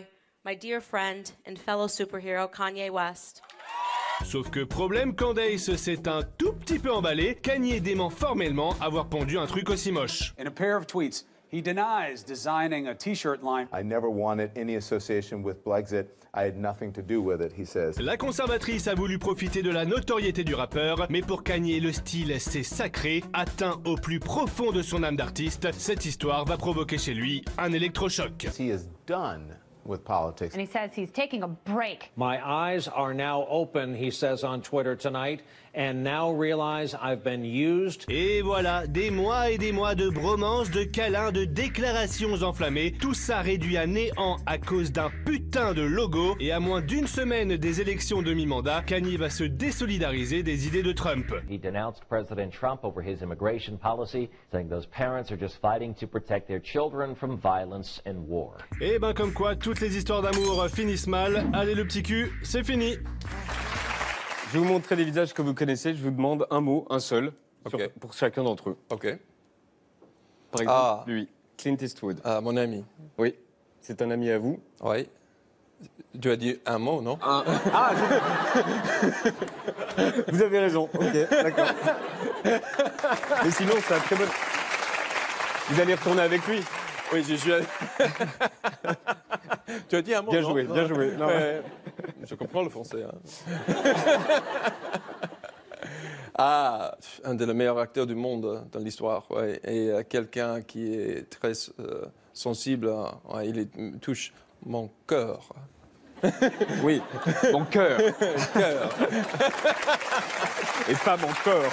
my dear friend and fellow superhero Kanye West. Sauf que problème, Candace s'est un tout petit peu emballé. Kanye dément formellement avoir pondu un truc aussi moche. In a pair of tweets, he denies designing a t-shirt line. I never wanted any association with Brexit. I had nothing to do with it, he says. La conservatrice a voulu profiter de la notoriété du rappeur, mais pour Kanye, le style, c'est sacré. Atteint au plus profond de son âme d'artiste, cette histoire va provoquer chez lui un électrochoc. He is done with politics. And he says he's taking a break. My eyes are now open, he says on Twitter tonight, and now realize I've been used. Et voilà, des mois et des mois de bromances, de câlins, de déclarations enflammées, tout ça réduit à néant à cause d'un putain de logo. Et à moins d'une semaine des élections de mi-mandat, Kanye va se désolidariser des idées de Trump. He denounced President Trump over his immigration policy, saying those parents are just fighting to protect their children from violence and war. Et ben comme quoi, toutes les histoires d'amour finissent mal. Allez le petit cul, c'est fini. Je vais vous montrer les visages que vous connaissez. Je vous demande un mot, un seul, okay. sur, pour chacun d'entre eux. Ok. Par exemple, ah. lui, Clint Eastwood. Ah, mon ami. Oui. C'est un ami à vous. Oui. Tu as dit un mot, non? un... Ah je... Vous avez raison. Ok, d'accord. Mais sinon, c'est un très bon... Vous allez retourner avec lui. Oui, je suis... Tu as dit un mot, Bien non? joué, bien joué. Non, ouais. Je comprends le français. Hein. Ah, un des meilleurs acteurs du monde dans l'histoire. Ouais. Et euh, quelqu'un qui est très euh, sensible, ouais, il est, touche mon cœur. Oui, mon cœur. Cœur. Et pas mon corps.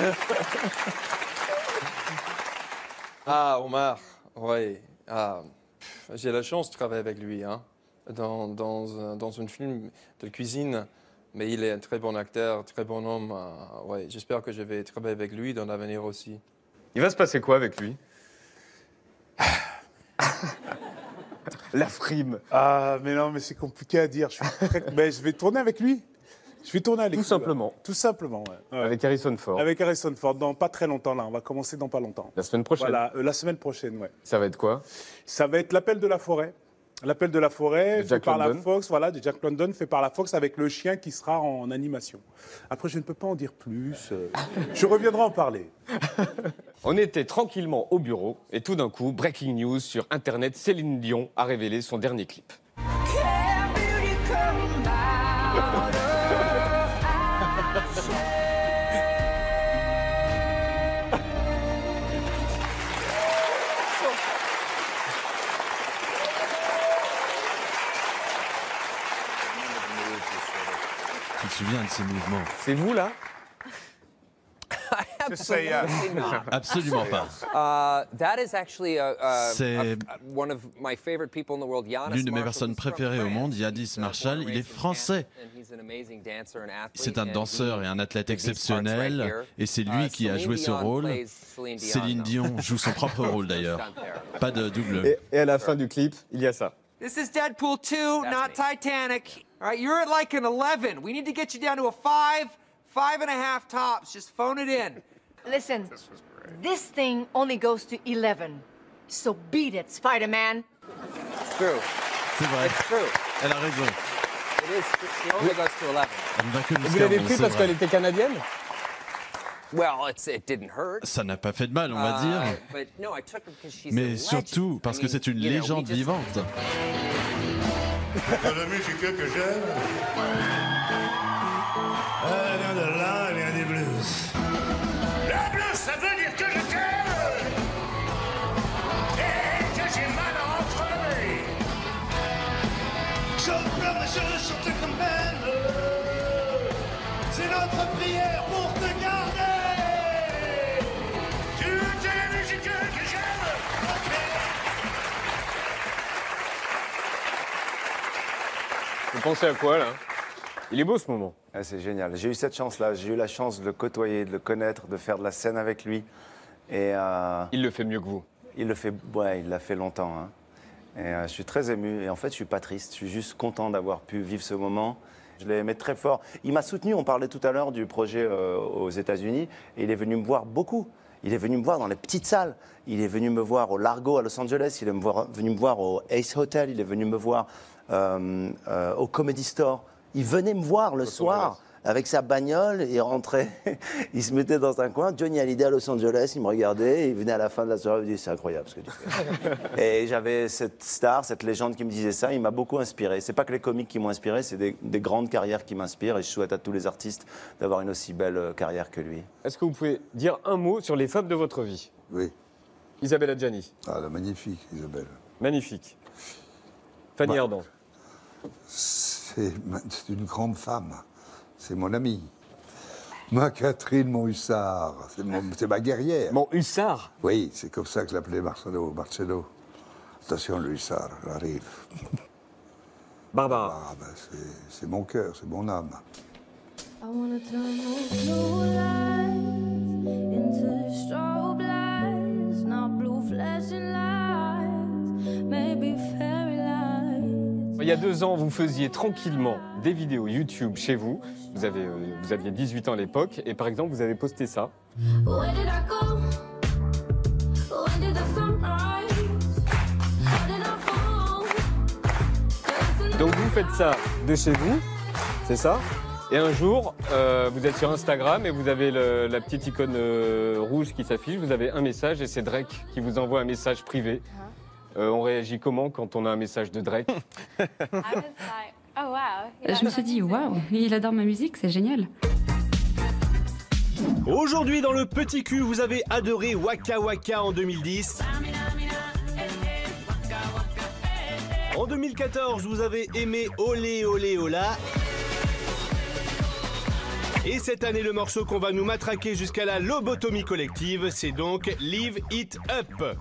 Ah, Omar, oui. Ah, j'ai la chance de travailler avec lui, hein, dans, dans, dans un film de cuisine. Mais il est un très bon acteur, très bon homme. Euh, ouais, j'espère que je vais travailler avec lui dans l'avenir aussi. Il va se passer quoi avec lui? La frime. Ah, mais non, mais c'est compliqué à dire. Je, suis très... mais je vais tourner avec lui. Je vais tourner avec lui. Tout simplement. Là. Tout simplement, ouais. Ouais. Avec Harrison Ford. Avec Harrison Ford, dans pas très longtemps, là. On va commencer dans pas longtemps. La semaine prochaine. Voilà, euh, la semaine prochaine, ouais. Ça va être quoi? Ça va être L'Appel de la forêt. L'Appel de la forêt, de fait par London. la Fox, voilà, de Jack London, fait par la Fox avec le chien qui sera en animation. Après, je ne peux pas en dire plus. Euh, je reviendrai en parler. On était tranquillement au bureau et tout d'un coup, breaking news sur Internet, Céline Dion a révélé son dernier clip. Tu te souviens de ces mouvements? C'est vous, là? Absolument pas. C'est l'une de mes personnes préférées au monde, Yadis Marshall. Il est français. C'est un danseur et un athlète exceptionnel, et c'est lui qui a joué ce rôle. Céline Dion joue son propre rôle d'ailleurs. Pas de double. Et, et à la fin du clip, il y a ça. This is Deadpool two, not Titanic. All right, you're at like an eleven. We need to get you down to a five, five and a half tops. Just phone it in. Listen, this thing only goes to eleven. So beat it, Spider-Man. It's true. C'est vrai. It's true. Elle a raison. It is. It only goes to eleven. Elle ne va que Vous l'avez pris parce qu'elle était canadienne? Well, it's, it didn't hurt. Ça n'a pas fait de mal, on va dire. Uh, but no, I took her because she's Mais a legend. surtout parce que c'est une you know, légende just... vivante. C'est la musique que j'aime. Elle vient de là, elle vient des blues. Le blues, ça veut dire que je t'aime. Et que j'ai mal entre les. Je pleure et je chante comme elle. C'est notre prière pour te garder. Tu es la musique que j'aime. Vous pensez à quoi, là? Il est beau, ce moment. Ah, c'est génial. J'ai eu cette chance-là. J'ai eu la chance de le côtoyer, de le connaître, de faire de la scène avec lui. Et euh, il le fait mieux que vous. Il le fait, ouais, il l'a fait longtemps. Hein. Et euh, je suis très ému. Et en fait, je suis pas triste. Je suis juste content d'avoir pu vivre ce moment. Je l'ai aimé très fort. Il m'a soutenu. On parlait tout à l'heure du projet euh, aux États-Unis. Et il est venu me voir beaucoup. Il est venu me voir dans les petites salles. Il est venu me voir au Largo à Los Angeles. Il est me voir, venu me voir au Ace Hotel. Il est venu me voir euh, euh, au Comedy Store. Il venait me voir le soir avec sa bagnole, il rentrait, il se mettait dans un coin. Johnny Hallyday à Los Angeles, il me regardait, il venait à la fin de la soirée, il me disait c'est incroyable ce que tu fais. Et j'avais cette star, cette légende qui me disait ça, il m'a beaucoup inspiré. C'est pas que les comiques qui m'ont inspiré, c'est des, des grandes carrières qui m'inspirent et je souhaite à tous les artistes d'avoir une aussi belle carrière que lui. Est-ce que vous pouvez dire un mot sur les femmes de votre vie? Oui. Isabelle Adjani. Ah, la magnifique, Isabelle. Magnifique. Fanny bah, Ardant. C'est une grande femme. C'est mon amie. Ma Catherine, mon hussard. C'est ma guerrière. Mon hussard? Oui, c'est comme ça que l'appelait Marcelo. Marcelo. Attention, le hussard, j'arrive. Barbara. Ah, ben c'est mon cœur, c'est mon âme. I wanna turn those blue lights into strobe lights, not blue flashing lights, maybe fairy lights. Il y a deux ans, vous faisiez tranquillement des vidéos YouTube chez vous. Vous, avez, euh, vous aviez dix-huit ans à l'époque et par exemple, vous avez posté ça. Where did I go? When did the sun rise? How did I fall? Donc vous faites ça de chez vous, c'est ça? Et un jour, euh, vous êtes sur Instagram et vous avez le, la petite icône euh, rouge qui s'affiche. Vous avez un message et c'est Drake qui vous envoie un message privé. Euh, on réagit comment quand on a un message de Drake? Je me suis dit, waouh, il adore ma musique, c'est génial. Aujourd'hui, dans le Petit Cul, vous avez adoré Waka Waka en deux mille dix. En deux mille quatorze, vous avez aimé Olé Olé Ola. Et cette année, le morceau qu'on va nous matraquer jusqu'à la lobotomie collective, c'est donc Live It Up.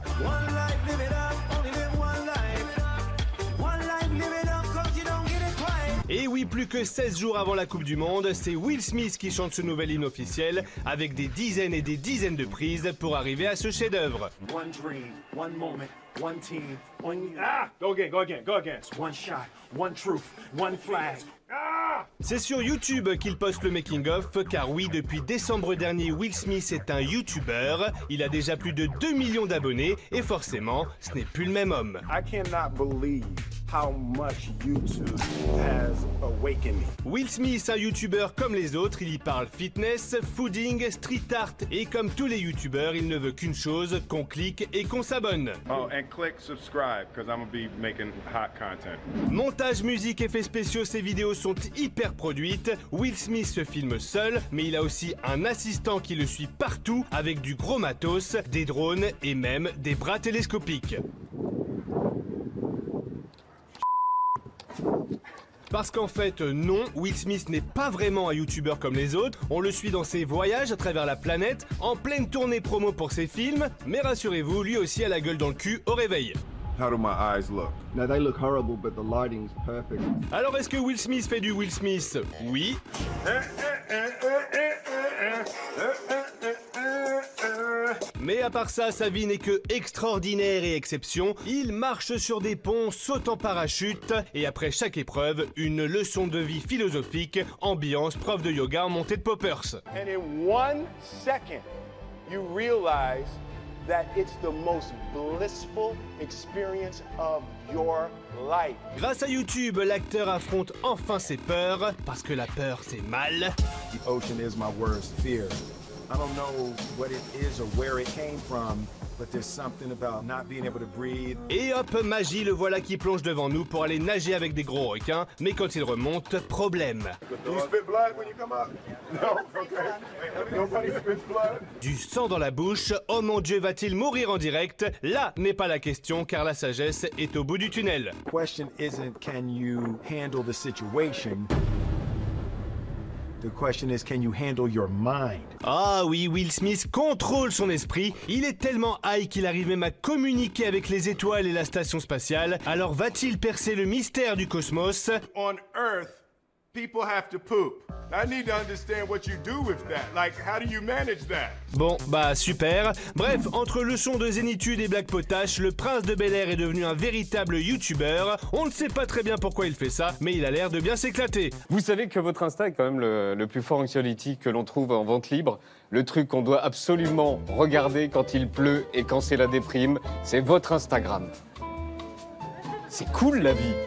Et oui, plus que seize jours avant la Coupe du Monde, c'est Will Smith qui chante ce nouvel hymne officiel avec des dizaines et des dizaines de prises pour arriver à ce chef-d'œuvre. One dream, one moment, one team, one... Ah! Go again, go again, go again. One shot, one truth, one flag. Ah! C'est sur YouTube qu'il poste le making-of, car oui, depuis décembre dernier, Will Smith est un YouTuber. Il a déjà plus de deux millions d'abonnés, et forcément, ce n'est plus le même homme. I cannot believe how much YouTube has awakened me. Will Smith, un YouTuber comme les autres, il y parle fitness, fooding, street art, et comme tous les YouTubers, il ne veut qu'une chose, qu'on clique et qu'on s'abonne. Oh, and click subscribe, because I'm gonna be making hot content. Montage, musique, effets spéciaux, ces vidéos sont hyper produites. Will Smith se filme seul, mais il a aussi un assistant qui le suit partout avec du gros matos, des drones et même des bras télescopiques. Parce qu'en fait, non, Will Smith n'est pas vraiment un YouTuber comme les autres. On le suit dans ses voyages à travers la planète, en pleine tournée promo pour ses films. Mais rassurez-vous, lui aussi a la gueule dans le cul au réveil. How do my eyes look? Now they look horrible, but the lighting's perfect. Alors est-ce que Will Smith fait du Will Smith? Oui. Mais à part ça, sa vie n'est que extraordinaire et exception. Il marche sur des ponts, saute en parachute, et après chaque épreuve, une leçon de vie philosophique, ambiance prof de yoga en montée de poppers. And in one second, you realize that it's the most blissful experience of your life. Grâce à YouTube, l'acteur affronte enfin ses peurs, parce que la peur c'est mal. The ocean is my worst fear. I don't know what it is or where it came from, but there's something about not being able to breathe. Et hop, magie, le voilà qui plonge devant nous pour aller nager avec des gros requins, mais quand il remonte, problème. Do you spit blood when you come up? No, okay. Nobody spits blood. Du sang dans la bouche, oh mon Dieu, va-t-il mourir en direct? Là n'est pas la question, car la sagesse est au bout du tunnel. The question isn't can you handle the situation? The question is, can you handle your mind? Ah oui, Will Smith contrôle son esprit. Il est tellement high qu'il arrive même à communiquer avec les étoiles et la station spatiale. Alors va-t-il percer le mystère du cosmos? On Earth, people have to poop. I need to understand what you do with that. Like, how do you manage that? Bon, bah super. Bref, entre leçons de zénitude et blagues potaches, le prince de Bel-Air est devenu un véritable YouTuber. On ne sait pas très bien pourquoi il fait ça, mais il a l'air de bien s'éclater. Vous savez que votre Insta est quand même le, le plus fort anxiolytique que l'on trouve en vente libre. Le truc qu'on doit absolument regarder quand il pleut et quand c'est la déprime, c'est votre Instagram. C'est cool la vie.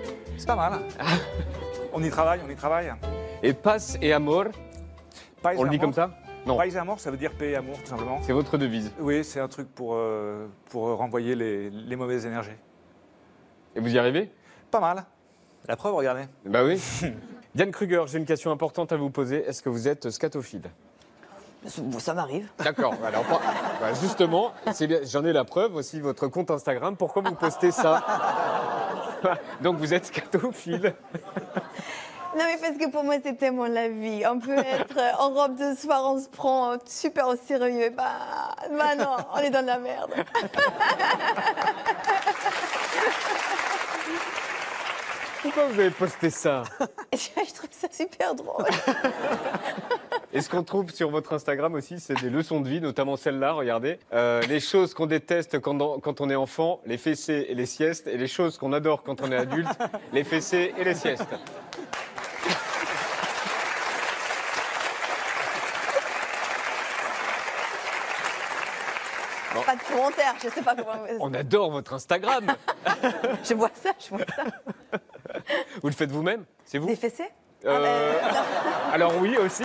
C'est pas mal. On y travaille, on y travaille. Et paz et amor, Paz on le et dit amor. comme ça? Non. Paz et amor, ça veut dire paix et amour, tout simplement. C'est votre devise. Oui, c'est un truc pour, euh, pour renvoyer les, les mauvaises énergies. Et vous y arrivez? Pas mal. La preuve, regardez. Bah oui. Diane Kruger, j'ai une question importante à vous poser. Est-ce que vous êtes scatophile? Ça m'arrive. D'accord. Alors, bah, justement, j'en ai la preuve. Voici votre compte Instagram. Pourquoi vous postez ça? Donc vous êtes scatophile. Non mais parce que pour moi c'est tellement la vie. On peut être en robe de soir, on se prend super au sérieux. Bah, bah non, on est dans la merde. Pourquoi vous avez posté ça? Je trouve ça super drôle. Et ce qu'on trouve sur votre Instagram aussi, c'est des leçons de vie, notamment celle-là, regardez. Euh, les choses qu'on déteste quand on, quand on est enfant, les fessées et les siestes, et les choses qu'on adore quand on est adulte, les fessées et les siestes. Bon. Pas de commentaires, je sais pas comment... On adore votre Instagram. Je vois ça, je vois ça. Vous le faites vous-même? C'est vous? Des fessées? euh... ah ben, Alors oui, aussi.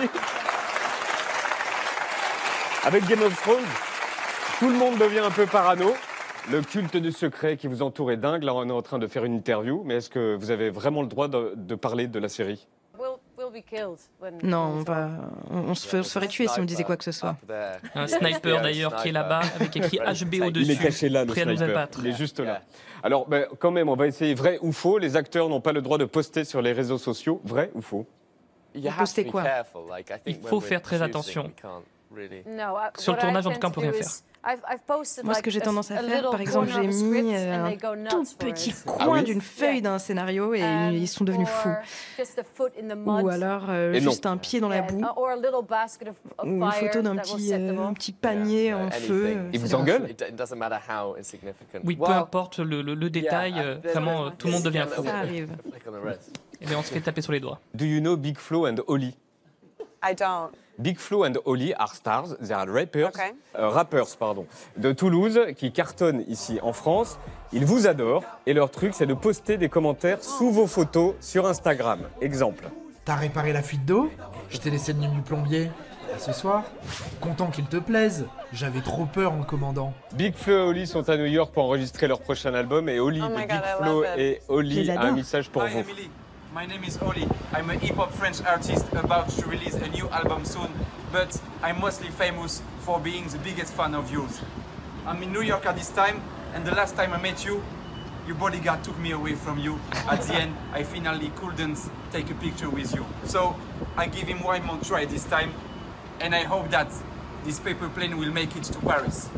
Avec Game of Thrones, tout le monde devient un peu parano. Le culte du secret qui vous entoure est dingue. Là, on est en train de faire une interview. Mais est-ce que vous avez vraiment le droit de, de parler de la série? Non, on, va... on, se, fait, on se ferait tuer si on disait quoi que ce soit. Un sniper d'ailleurs qui est là-bas avec écrit H B O dessus. Il est caché là, le prêt à nous sniper. abattre. Il est juste là. Alors, ben, quand même, on va essayer vrai ou faux. Les acteurs n'ont pas le droit de poster sur les réseaux sociaux. Vrai ou faux? Poster quoi? Il faut faire très attention. Sur le tournage, en tout cas, on peut rien faire. Moi, ce que j'ai tendance à faire, par exemple, j'ai mis euh, un tout petit coin Ah oui d'une feuille d'un scénario et ils sont devenus fous. Ou alors euh, juste un pied dans la boue. Ou une photo d'un petit, euh, un petit panier en feu. Ils vous engueulent? Oui, peu importe le, le, le détail, euh, vraiment, euh, tout le monde devient fou. Ça arrive. Et bien, on se fait taper sur les doigts. Do you know Big Flo and Oli? I don't. Big Flo and Oli are stars, they are rappers, Okay. euh, rappers pardon, de Toulouse qui cartonnent ici en France. Ils vous adorent et leur truc c'est de poster des commentaires sous vos photos sur Instagram. Exemple. T'as réparé la fuite d'eau? Je t'ai laissé le numéro du plombier. À ce soir. Content qu'il te plaise. J'avais trop peur en le commandant. Big Flo et Oli sont à New York pour enregistrer leur prochain album et Oli Oh de my Big God, I Flo love it. et Oli a un message pour Hi vous. Emily, my name is Oli. I'm a hip-hop French artist about to release a new album soon, but I'm mostly famous for being the biggest fan of yours. I'm in New York at this time, and the last time I met you, your bodyguard took me away from you. At the end, I finally couldn't take a picture with you. So I give him one more try this time, and I hope that this paper plane will make it to Paris.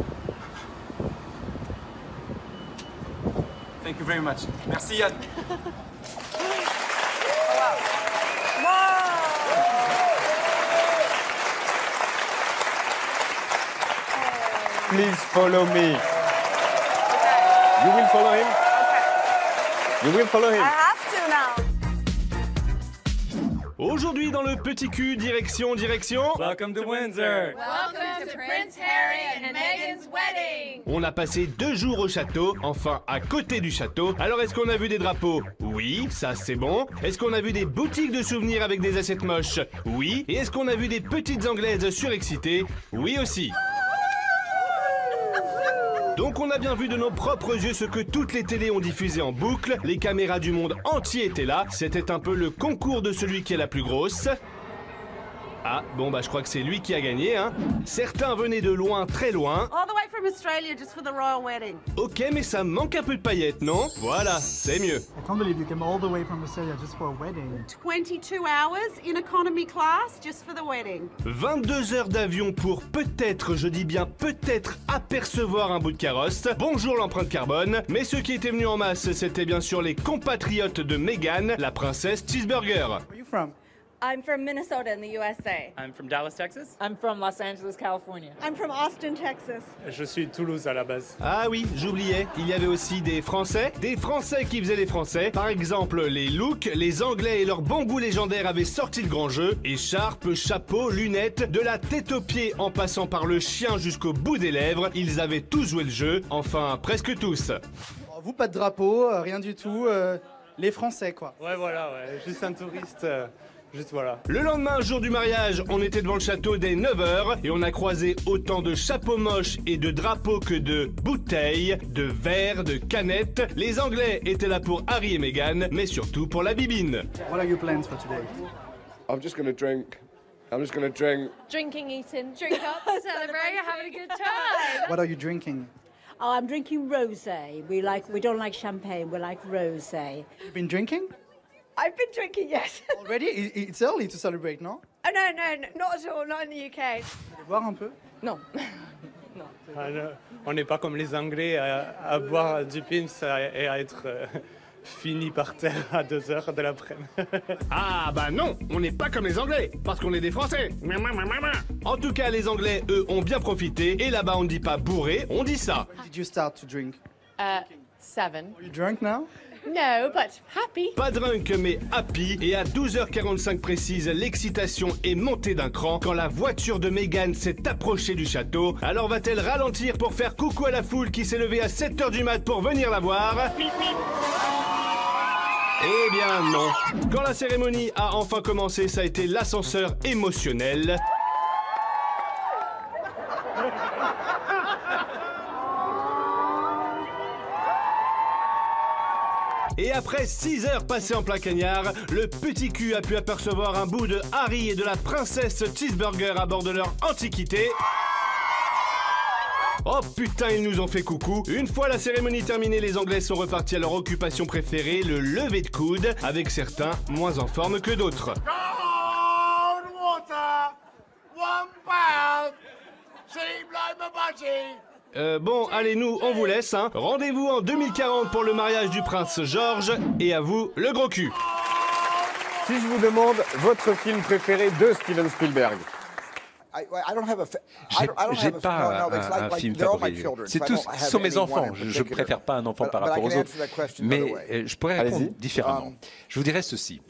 Thank you very much. Merci Yann. Please follow me. You will follow him? You will follow him? I have to now. Aujourd'hui dans le petit cul, direction, direction. Welcome to Windsor. Welcome to Prince Harry and Meghan's wedding. On a passé deux jours au château, enfin à côté du château. Alors est-ce qu'on a vu des drapeaux? Oui, ça c'est bon. Est-ce qu'on a vu des boutiques de souvenirs avec des assiettes moches? Oui. Et est-ce qu'on a vu des petites anglaises surexcitées? Oui aussi. Donc on a bien vu de nos propres yeux ce que toutes les télés ont diffusé en boucle, les caméras du monde entier étaient là, c'était un peu le concours de celui qui est la plus grosse. Ah, bon bah je crois que c'est lui qui a gagné, hein. Certains venaient de loin, très loin. All the way from Australia just for the royal wedding. Ok, mais ça manque un peu de paillettes, non? Voilà, c'est mieux. I can't believe you came all the way from Australia just for a wedding. twenty-two hours in economy class just for the wedding. vingt-deux heures d'avion pour peut-être, je dis bien peut-être, apercevoir un bout de carrosse. Bonjour l'empreinte carbone. Mais ceux qui étaient venus en masse, c'était bien sûr les compatriotes de Meghan, la princesse Cheeseburger. Where are you from? I'm from Minnesota in the U S A. I'm from Dallas, Texas. I'm from Los Angeles, California. I'm from Austin, Texas. Je suis de Toulouse à la base. Ah oui, j'oubliais, il y avait aussi des Français, des Français qui faisaient les Français. Par exemple, les looks, les Anglais et leur bon goût légendaire avaient sorti le grand jeu. Écharpe, chapeau, lunettes, de la tête aux pieds en passant par le chien jusqu'au bout des lèvres, ils avaient tous joué le jeu, enfin presque tous. Vous, pas de drapeau, euh, rien du tout. euh, Les Français, quoi. Ouais, voilà, ouais. Juste un touriste. Euh... Juste voilà. Le lendemain, jour du mariage, on était devant le château dès neuf heures et on a croisé autant de chapeaux moches et de drapeaux que de bouteilles, de verres, de canettes. Les Anglais étaient là pour Harry et Meghan, mais surtout pour la bibine. What are your plans for today? I'm just gonna drink. I'm just gonna drink. Drinking, eating, drink up, celebrate, having a good time. What are you drinking? Oh, I'm drinking rosé. We like, we don't like champagne. We like rosé. You've been drinking? I've been drinking, yes. Already? It's early to celebrate, no? Oh, no, no, no, not at all, not in the U K. Vous voulez boire un peu? Non. Non. Ah, non. On n'est pas comme les Anglais à, à boire du Pims et à être euh, fini par terre à deux heures de l'après-midi. Ah bah non, on n'est pas comme les Anglais, parce qu'on est des Français. En tout cas, les Anglais, eux, ont bien profité, et là-bas on ne dit pas bourré, on dit ça. When did you start to drink? Uh, seven. Are you drunk now? No, but happy. Pas drunk mais happy, et à douze heures quarante-cinq précise, l'excitation est montée d'un cran quand la voiture de Meghan s'est approchée du château. Alors va-t-elle ralentir pour faire coucou à la foule qui s'est levée à sept heures du mat pour venir la voir? Eh bien non. Quand la cérémonie a enfin commencé, ça a été l'ascenseur émotionnel. Et après six heures passées en plein cagnard, le petit cul a pu apercevoir un bout de Harry et de la princesse Cheeseburger à bord de leur antiquité. Oh putain, ils nous ont fait coucou. Une fois la cérémonie terminée, les Anglais sont repartis à leur occupation préférée, le lever de coude, avec certains moins en forme que d'autres. Cold water, one pound, seem like my budgie. Euh, bon, allez, nous, on vous laisse, hein. Rendez-vous en deux mille quarante pour le mariage du prince George, et à vous, le gros cul. Si je vous demande votre film préféré de Steven Spielberg. J'ai pas un, un film favori. C'est tous, ce sont mes enfants. Je ne préfère pas un enfant par rapport aux autres. Mais euh, je pourrais répondre différemment. Je vous dirais ceci.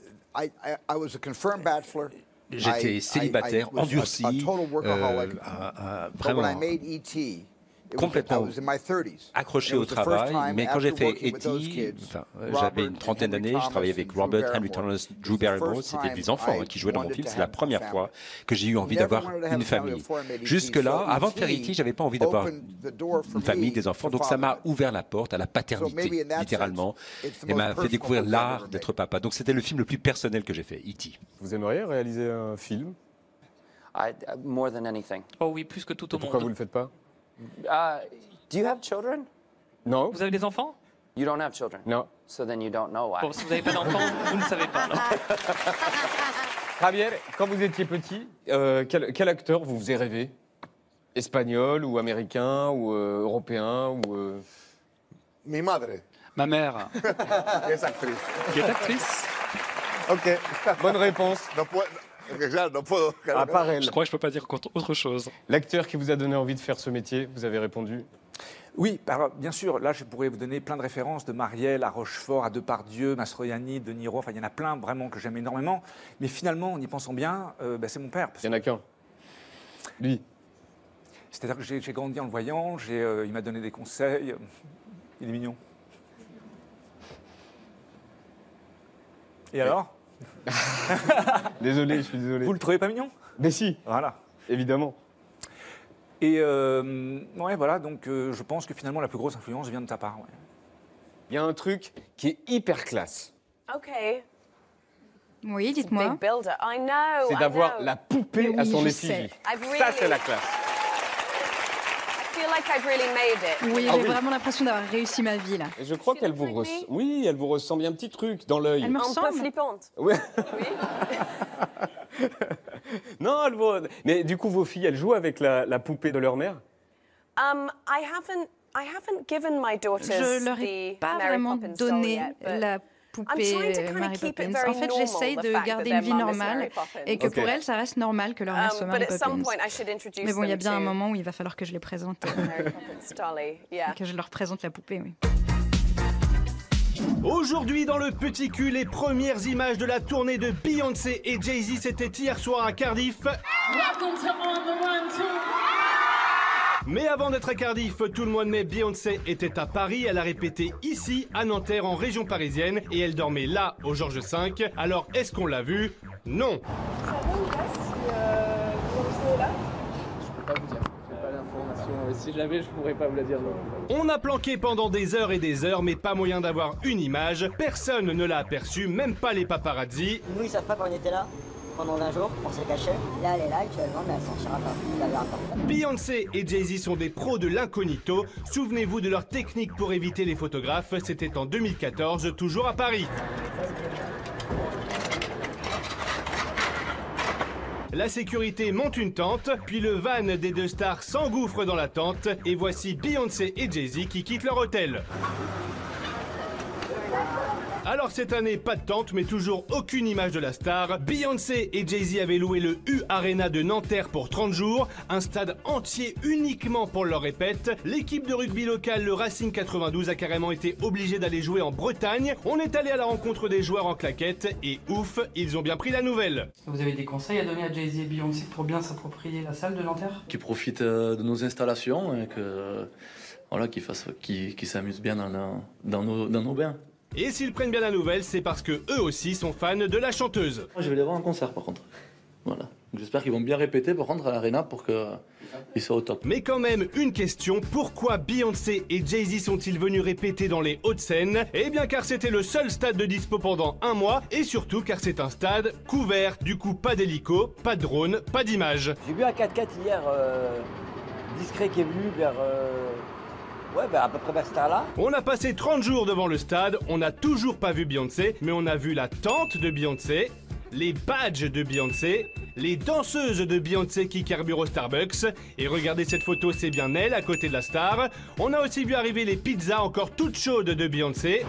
J'étais célibataire, endurci, euh, un, un, vraiment complètement accroché au travail, mais quand j'ai fait E T, enfin, j'avais une trentaine d'années, je travaillais avec Robert, Henry Thomas, Drew Barrymore, c'était des enfants hein, qui jouaient dans mon film, c'est la première fois que j'ai eu envie d'avoir une famille. Jusque-là, avant de faire E T, j'avais pas envie d'avoir une famille, des enfants, donc ça m'a ouvert la porte à la paternité, littéralement, et m'a fait découvrir l'art d'être papa. Donc c'était le film le plus personnel que j'ai fait, E T. Vous aimeriez réaliser un film? I, uh, more than anything. Oh oui, plus que tout au monde. Pourquoi vous ne le faites pas? Uh, do you have children? Non. Vous avez des enfants? You don't have children? Non. So then you don't know why. Bon, si vous n'avez pas d'enfants, vous ne savez pas. Javier, quand vous étiez petit, euh, quel, quel acteur vous faisait rêver? Espagnol ou américain ou euh, européen ou euh... Mi madre. Ma mère. Qui est actrice. Qui est actrice. Ok, bonne réponse. No puedo, no puedo. À part elle. Je crois que je peux pas dire autre chose. L'acteur qui vous a donné envie de faire ce métier, vous avez répondu? Oui, alors, bien sûr, là je pourrais vous donner plein de références de Marielle à Rochefort, à Depardieu, Mastroianni, De Niro, enfin il y en a plein vraiment que j'aime énormément. Mais finalement, en y pensant bien, euh, bah, c'est mon père. Il n'y en a qu'un. Lui. C'est-à-dire que j'ai grandi en le voyant, euh, il m'a donné des conseils. Il est mignon. Et alors? Désolé, je suis désolé. Vous le trouvez pas mignon? Mais si. Voilà. Évidemment. Et euh, ouais, voilà, donc euh, je pense que finalement la plus grosse influence vient de ta part. Ouais. Il y a un truc qui est hyper classe. Ok. Oui, dites-moi. C'est d'avoir la poupée oui, à son je effigie. sais. Ça, c'est la classe. Oui, Ah j'ai oui. vraiment l'impression d'avoir réussi ma vie là. Et je crois qu'elle vous ressemble. Oui, elle vous ressemble. Il y a un petit truc dans l'œil. Elle me ressemble. Un peu flippante. Oui. Non, elle vous... Mais du coup, vos filles, elles jouent avec la, la poupée de leur mère? Um, I haven't, I haven't given my daughters Je leur ai the pas Mary vraiment Poppins doll donné yet, but la I'm poupée trying to kind Mary of keep it Poppins. very En fait, normal, j'essaye the de fact garder that une vie their mum is normale Mary Poppins. et que Ok. pour elles, ça reste normal que leur mère soit Um, Mary but at some Poppins. point, I should introduce Mais bon, il y a them bien un to moment où il va falloir que je les présente, euh, Mary Poppins dolly. Yeah. que je leur présente la poupée, oui. Aujourd'hui dans le petit cul, les premières images de la tournée de Beyoncé et Jay-Z, c'était hier soir à Cardiff. Welcome to On the Run too. Mais avant d'être à Cardiff, tout le mois de mai, Beyoncé était à Paris. Elle a répété ici, à Nanterre, en région parisienne. Et elle dormait là, au Georges cinq. Alors, est-ce qu'on l'a vue? Non. Si j'avais, je pourrais pas vous la dire. On a planqué pendant des heures et des heures, mais pas moyen d'avoir une image. Personne ne l'a aperçu, même pas les paparazzi. Nous, ils savent pas quand on était là. Pendant un jour, on s'est caché. Là, elle est là actuellement, mais elle sortira pas. Vous l'avez encore. Beyoncé et Jay-Z sont des pros de l'incognito. Souvenez-vous de leur technique pour éviter les photographes. C'était en deux mille quatorze, toujours à Paris. La sécurité monte une tente, puis le van des deux stars s'engouffre dans la tente, et voici Beyoncé et Jay-Z qui quittent leur hôtel. Alors cette année, pas de tente, mais toujours aucune image de la star. Beyoncé et Jay-Z avaient loué le U Arena de Nanterre pour trente jours, un stade entier uniquement pour leur répète. L'équipe de rugby locale, le Racing quatre-vingt-douze, a carrément été obligée d'aller jouer en Bretagne. On est allé à la rencontre des joueurs en claquettes, et ouf, ils ont bien pris la nouvelle. Vous avez des conseils à donner à Jay-Z et Beyoncé pour bien s'approprier la salle de Nanterre? Qui profitent de nos installations et que, voilà, qu'ils fassent, qu'ils, qu'ils s'amusent bien dans, la, dans, nos, dans nos bains. Et s'ils prennent bien la nouvelle, c'est parce que eux aussi sont fans de la chanteuse. Je vais les voir en concert par contre. Voilà. J'espère qu'ils vont bien répéter par contre à l'Arena pour qu'ils soient au top. Mais quand même, une question, pourquoi Beyoncé et Jay-Z sont-ils venus répéter dans les Hauts-de-Seine? Eh bien car c'était le seul stade de dispo pendant un mois, et surtout car c'est un stade couvert. Du coup, pas d'hélico, pas de drone, pas d'image. J'ai vu un quatre quatre hier, euh, discret qui est venu vers... Euh... Ouais, bah à peu près vers ce là. On a passé trente jours devant le stade, on n'a toujours pas vu Beyoncé, mais on a vu la tente de Beyoncé, les badges de Beyoncé, les danseuses de Beyoncé qui carburent au Starbucks. Et regardez cette photo, c'est bien elle, à côté de la star. On a aussi vu arriver les pizzas encore toutes chaudes de Beyoncé.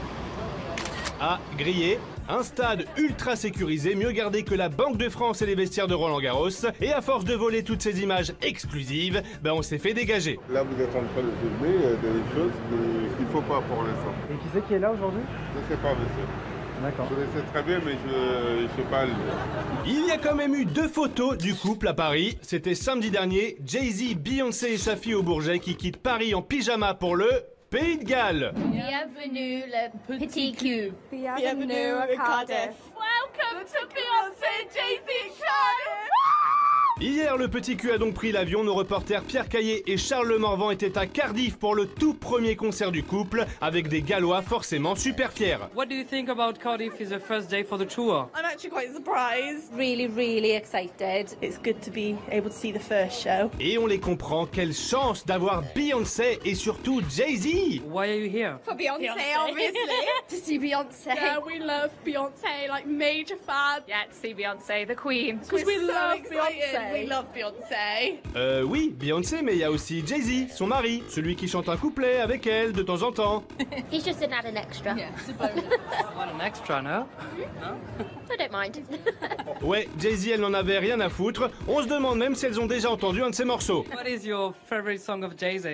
À griller. Un stade ultra sécurisé, mieux gardé que la Banque de France et les vestiaires de Roland Garros. Et à force de voler toutes ces images exclusives, ben on s'est fait dégager. Là, vous êtes en train de filmer euh, des choses qu'il ne faut pas pour l'instant. Et qui c'est qui est là aujourd'hui? Je ne sais pas, monsieur. D'accord. Je le sais très bien, mais je ne sais pas le dire. Il y a quand même eu deux photos du couple à Paris. C'était samedi dernier, Jay-Z, Beyoncé et sa fille au Bourget qui quittent Paris en pyjama pour le Pays de Galles. Bienvenue le petit cul. Bienvenue à Cardiff. Welcome to Beyoncé, Jay-Z, Cardiff. Hier, le petit cul a donc pris l'avion. Nos reporters Pierre Caillé et Charles Morvan étaient à Cardiff pour le tout premier concert du couple, avec des Gallois forcément super fiers. What do you think about Cardiff as a first day for the tour? I'm actually quite surprised. Really, really excited. It's good to be able to see the first show. Et on les comprend, quelle chance d'avoir Beyoncé et surtout Jay-Z. Why are you here? For Beyoncé, obviously. To see Beyoncé. Yeah, we love Beyoncé, like major fan. Yeah, to see Beyoncé, the queen. Because we so love excited. Beyoncé. We love Beyoncé. Euh oui, Beyoncé, mais il y a aussi Jay-Z, son mari, celui qui chante un couplet avec elle de temps en temps. He's just an add an extra. Yeah, it's a bonus. What an extra, no? I don't mind. Ouais, Jay-Z, elle n'en avait rien à foutre. On se demande même si elles ont déjà entendu un de ses morceaux. What is your favorite song of Jay-Z?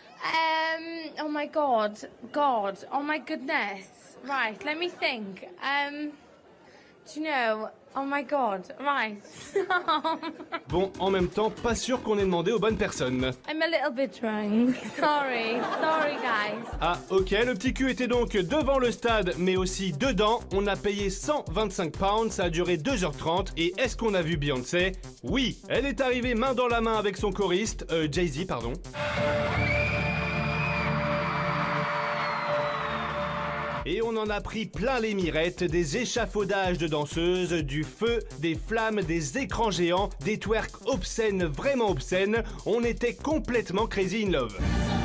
Um, oh my god, god, oh my goodness. Right, let me think. Um, do you know, oh my god, right. Bon, en même temps, pas sûr qu'on ait demandé aux bonnes personnes. I'm a little bit drunk. Sorry, sorry guys. Ah, ok, le petit cul était donc devant le stade, mais aussi dedans. On a payé cent vingt-cinq pounds, ça a duré deux heures trente. Et est-ce qu'on a vu Beyoncé? Oui, elle est arrivée main dans la main avec son choriste, euh, Jay-Z, pardon. Et on en a pris plein les mirettes, des échafaudages de danseuses, du feu, des flammes, des écrans géants, des twerks obscènes, vraiment obscènes. On était complètement crazy in love.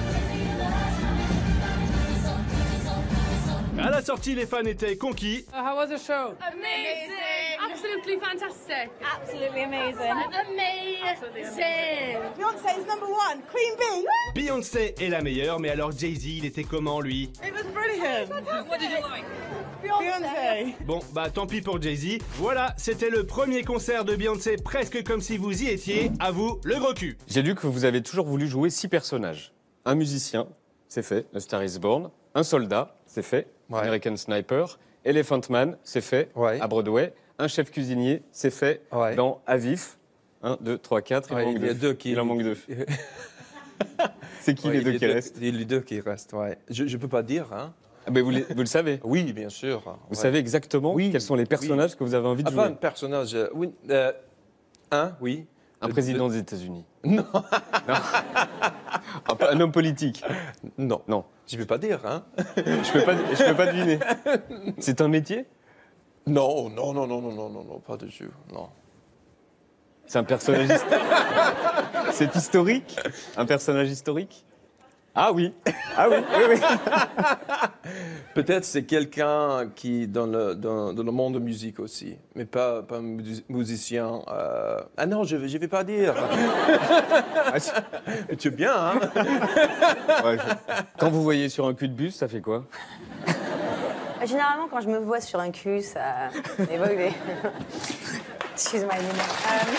À la sortie, les fans étaient conquis. Uh, how was the show? Amazing! Absolutely fantastic! Absolutely amazing. Amazing! Beyoncé's number one, Queen Bee. Beyoncé est la meilleure, mais alors Jay-Z, il était comment lui? It was brilliant. What did you like? Beyoncé. Bon, bah tant pis pour Jay-Z. Voilà, c'était le premier concert de Beyoncé, presque comme si vous y étiez. À vous, le gros cul. J'ai lu que vous avez toujours voulu jouer six personnages. Un musicien, c'est fait, A Star is Born. Un soldat, c'est fait, ouais. American Sniper. Elephant Man, c'est fait, ouais. À Broadway. Un chef cuisinier, c'est fait, ouais. Dans Avif. un, deux, trois, quatre, il, ouais, il, il y a deux qui... Il en manque deux. C'est qui ouais, les deux les qui deux, restent? Les deux qui restent, ouais. Je ne peux pas dire, hein. Mais vous, les, vous le savez? Oui, bien sûr. Vous ouais. savez exactement oui, quels sont les personnages oui. que vous avez envie de ah, jouer? Pas un personnage, euh, oui. Euh, un, oui. Un Le, président de... des États-Unis? Non. non. Un homme politique? Non. Non. Je ne peux pas dire, hein. Je ne peux, je peux pas deviner. C'est un métier? Non, non, non, non, non, non, non, non, pas de jeu, non. C'est un personnage historique? C'est historique? Un personnage historique? Ah oui, ah oui, oui, oui. Peut-être c'est quelqu'un qui dans le dans, dans le monde de musique aussi, mais pas pas un musicien. Euh... Ah non, je je vais pas dire. Tu es bien, hein? Ouais, je... Quand vous voyez sur un cul de bus, ça fait quoi? Généralement, quand je me vois sur un cul, ça évoque des. Excuse-moi, Nina. Euh...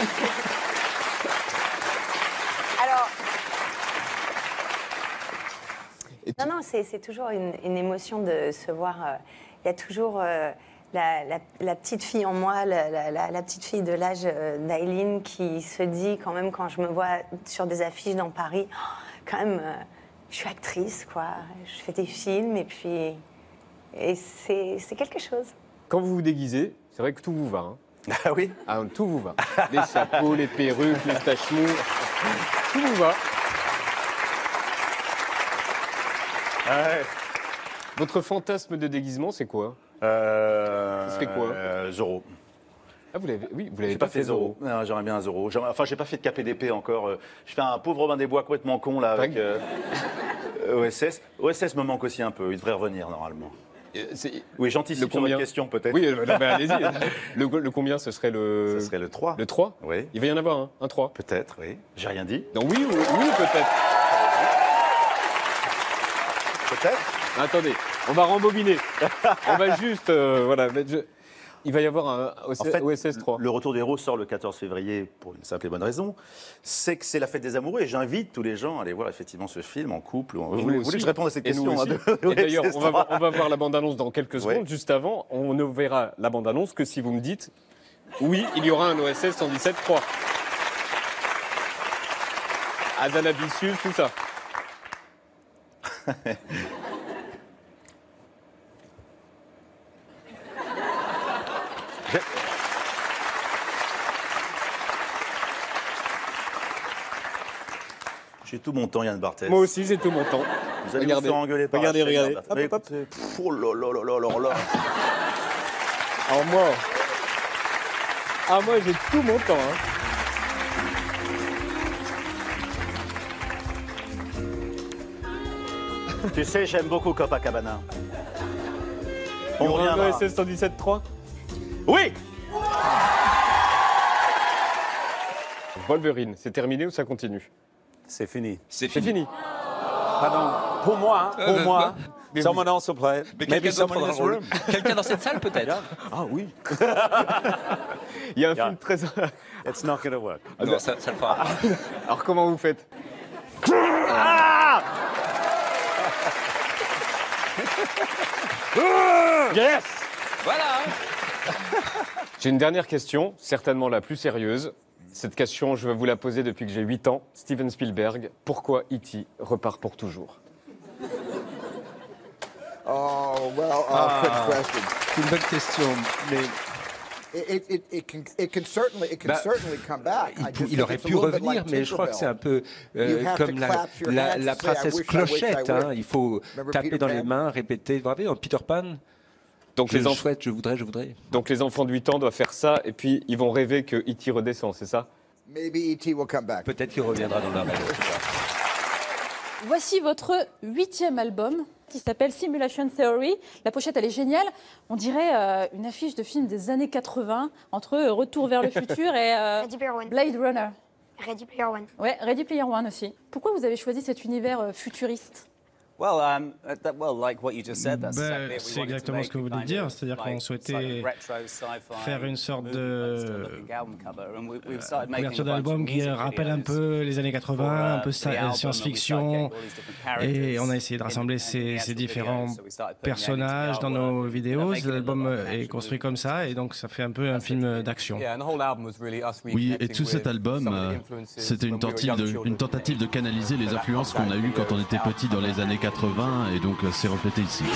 Alors. Non, non, c'est toujours une, une émotion de se voir. Il euh, y a toujours euh, la, la, la petite fille en moi, la, la, la petite fille de l'âge euh, d'Aileen qui se dit quand même quand je me vois sur des affiches dans Paris, oh, quand même, euh, je suis actrice, quoi. Je fais des films et puis... Et c'est quelque chose. Quand vous vous déguisez, c'est vrai que tout vous va. Hein. Ah oui? Ah, tout vous va. Les chapeaux, les perruques, les staches-mous, tout vous va. Ouais. Votre fantasme de déguisement, c'est quoi? euh, Ce serait quoi? euh, Zorro. Ah, vous l'avez, oui, vous l'avez pas, pas fait Zorro. J'aimerais bien un Zorro. Enfin, j'ai pas fait de K P D P encore. Je fais un pauvre Robin des Bois complètement con là avec euh, O S S. O S S me manque aussi un peu. Il devrait revenir normalement. Oui, j'anticipe sur votre question peut-être. Oui, bah, bah, allez-y. le, le combien ce serait le... Ce serait le trois. Le trois? Oui. Il va y en avoir un, un trois. Peut-être, oui. J'ai rien dit. Non, oui, oui, oui peut-être. Peut-être. Attendez, on va rembobiner. On va juste... Euh, voilà, je... Il va y avoir un O S S trois. Le Retour des héros sort le quatorze février pour une simple et bonne raison. C'est que c'est la fête des amoureux et j'invite tous les gens à aller voir effectivement ce film en couple. Vous voulez, vous voulez que je réponde à cette question hein, et d'ailleurs, on va, on va voir la bande-annonce dans quelques secondes. Ouais. Juste avant, on ne verra la bande-annonce que si vous me dites oui, il y aura un O S S cent dix-sept trois. Azanabicius, tout ça. J'ai tout mon temps, Yann Barthès. Moi aussi, j'ai tout mon temps. Vous allez regardez, vous faire engueuler par regardez, la regardez. Hop, hop, hop. Oh là là là là là là. Alors moi, ah moi j'ai tout mon temps. Hein. Tu sais, j'aime beaucoup Copacabana. On revient à O S S cent dix-sept trois. Oui. Wolverine, c'est terminé ou ça continue? C'est fini. C'est fini. fini. Pardon. Pour moi, hein, pour euh, moi. Mais someone else will play. Mais quelqu'un dans, quelqu'un dans cette salle peut-être. Yeah. Ah oui. Il y a un yeah. film très... It's not gonna work. Ah, non, ça, ça le fera. Alors comment vous faites? Ah Yes. Voilà. J'ai une dernière question, certainement la plus sérieuse. Cette question, je vais vous la poser depuis que j'ai huit ans. Steven Spielberg, pourquoi E T repart pour toujours? Oh, well, uh, ah, good question. C'est une bonne question, mais... It, it, it, can, it can certainly, it can bah, certainly come back. Il, il aurait pu revenir, like mais je crois que c'est un peu euh, comme la, la, la princesse Clochette. Hein. Il faut taper Peter dans Pan. Les mains, répéter. Vous vous rappelez, dans Peter Pan? Donc je, les enfants, je voudrais, je voudrais. Donc les enfants de huit ans doivent faire ça, et puis ils vont rêver que E T redescend, c'est ça? Maybe E T will come back. Peut-être qu'il reviendra dans la rêve. Voici votre huitième album qui s'appelle Simulation Theory. La pochette, elle est géniale. On dirait euh, une affiche de film des années quatre-vingts entre euh, Retour vers le futur et euh, Ready Player One. Blade Runner. Ready Player One. Ouais, Ready Player One aussi. Pourquoi vous avez choisi cet univers euh, futuriste? Ben, c'est exactement ce que vous venez de dire, c'est-à-dire qu'on souhaitait faire une sorte de couverture d'album qui rappelle un peu les années quatre-vingts, un peu science-fiction, et on a essayé de rassembler ces, ces différents personnages dans nos vidéos. L'album est construit comme ça, et donc ça fait un peu un film d'action. Oui, et tout cet album, euh, c'était une tentative de, une tentative de canaliser les influences qu'on a eues quand on était petit dans les années quatre-vingts, et donc euh, c'est reflété ici.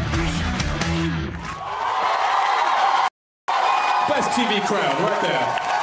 Best T V crowd right there.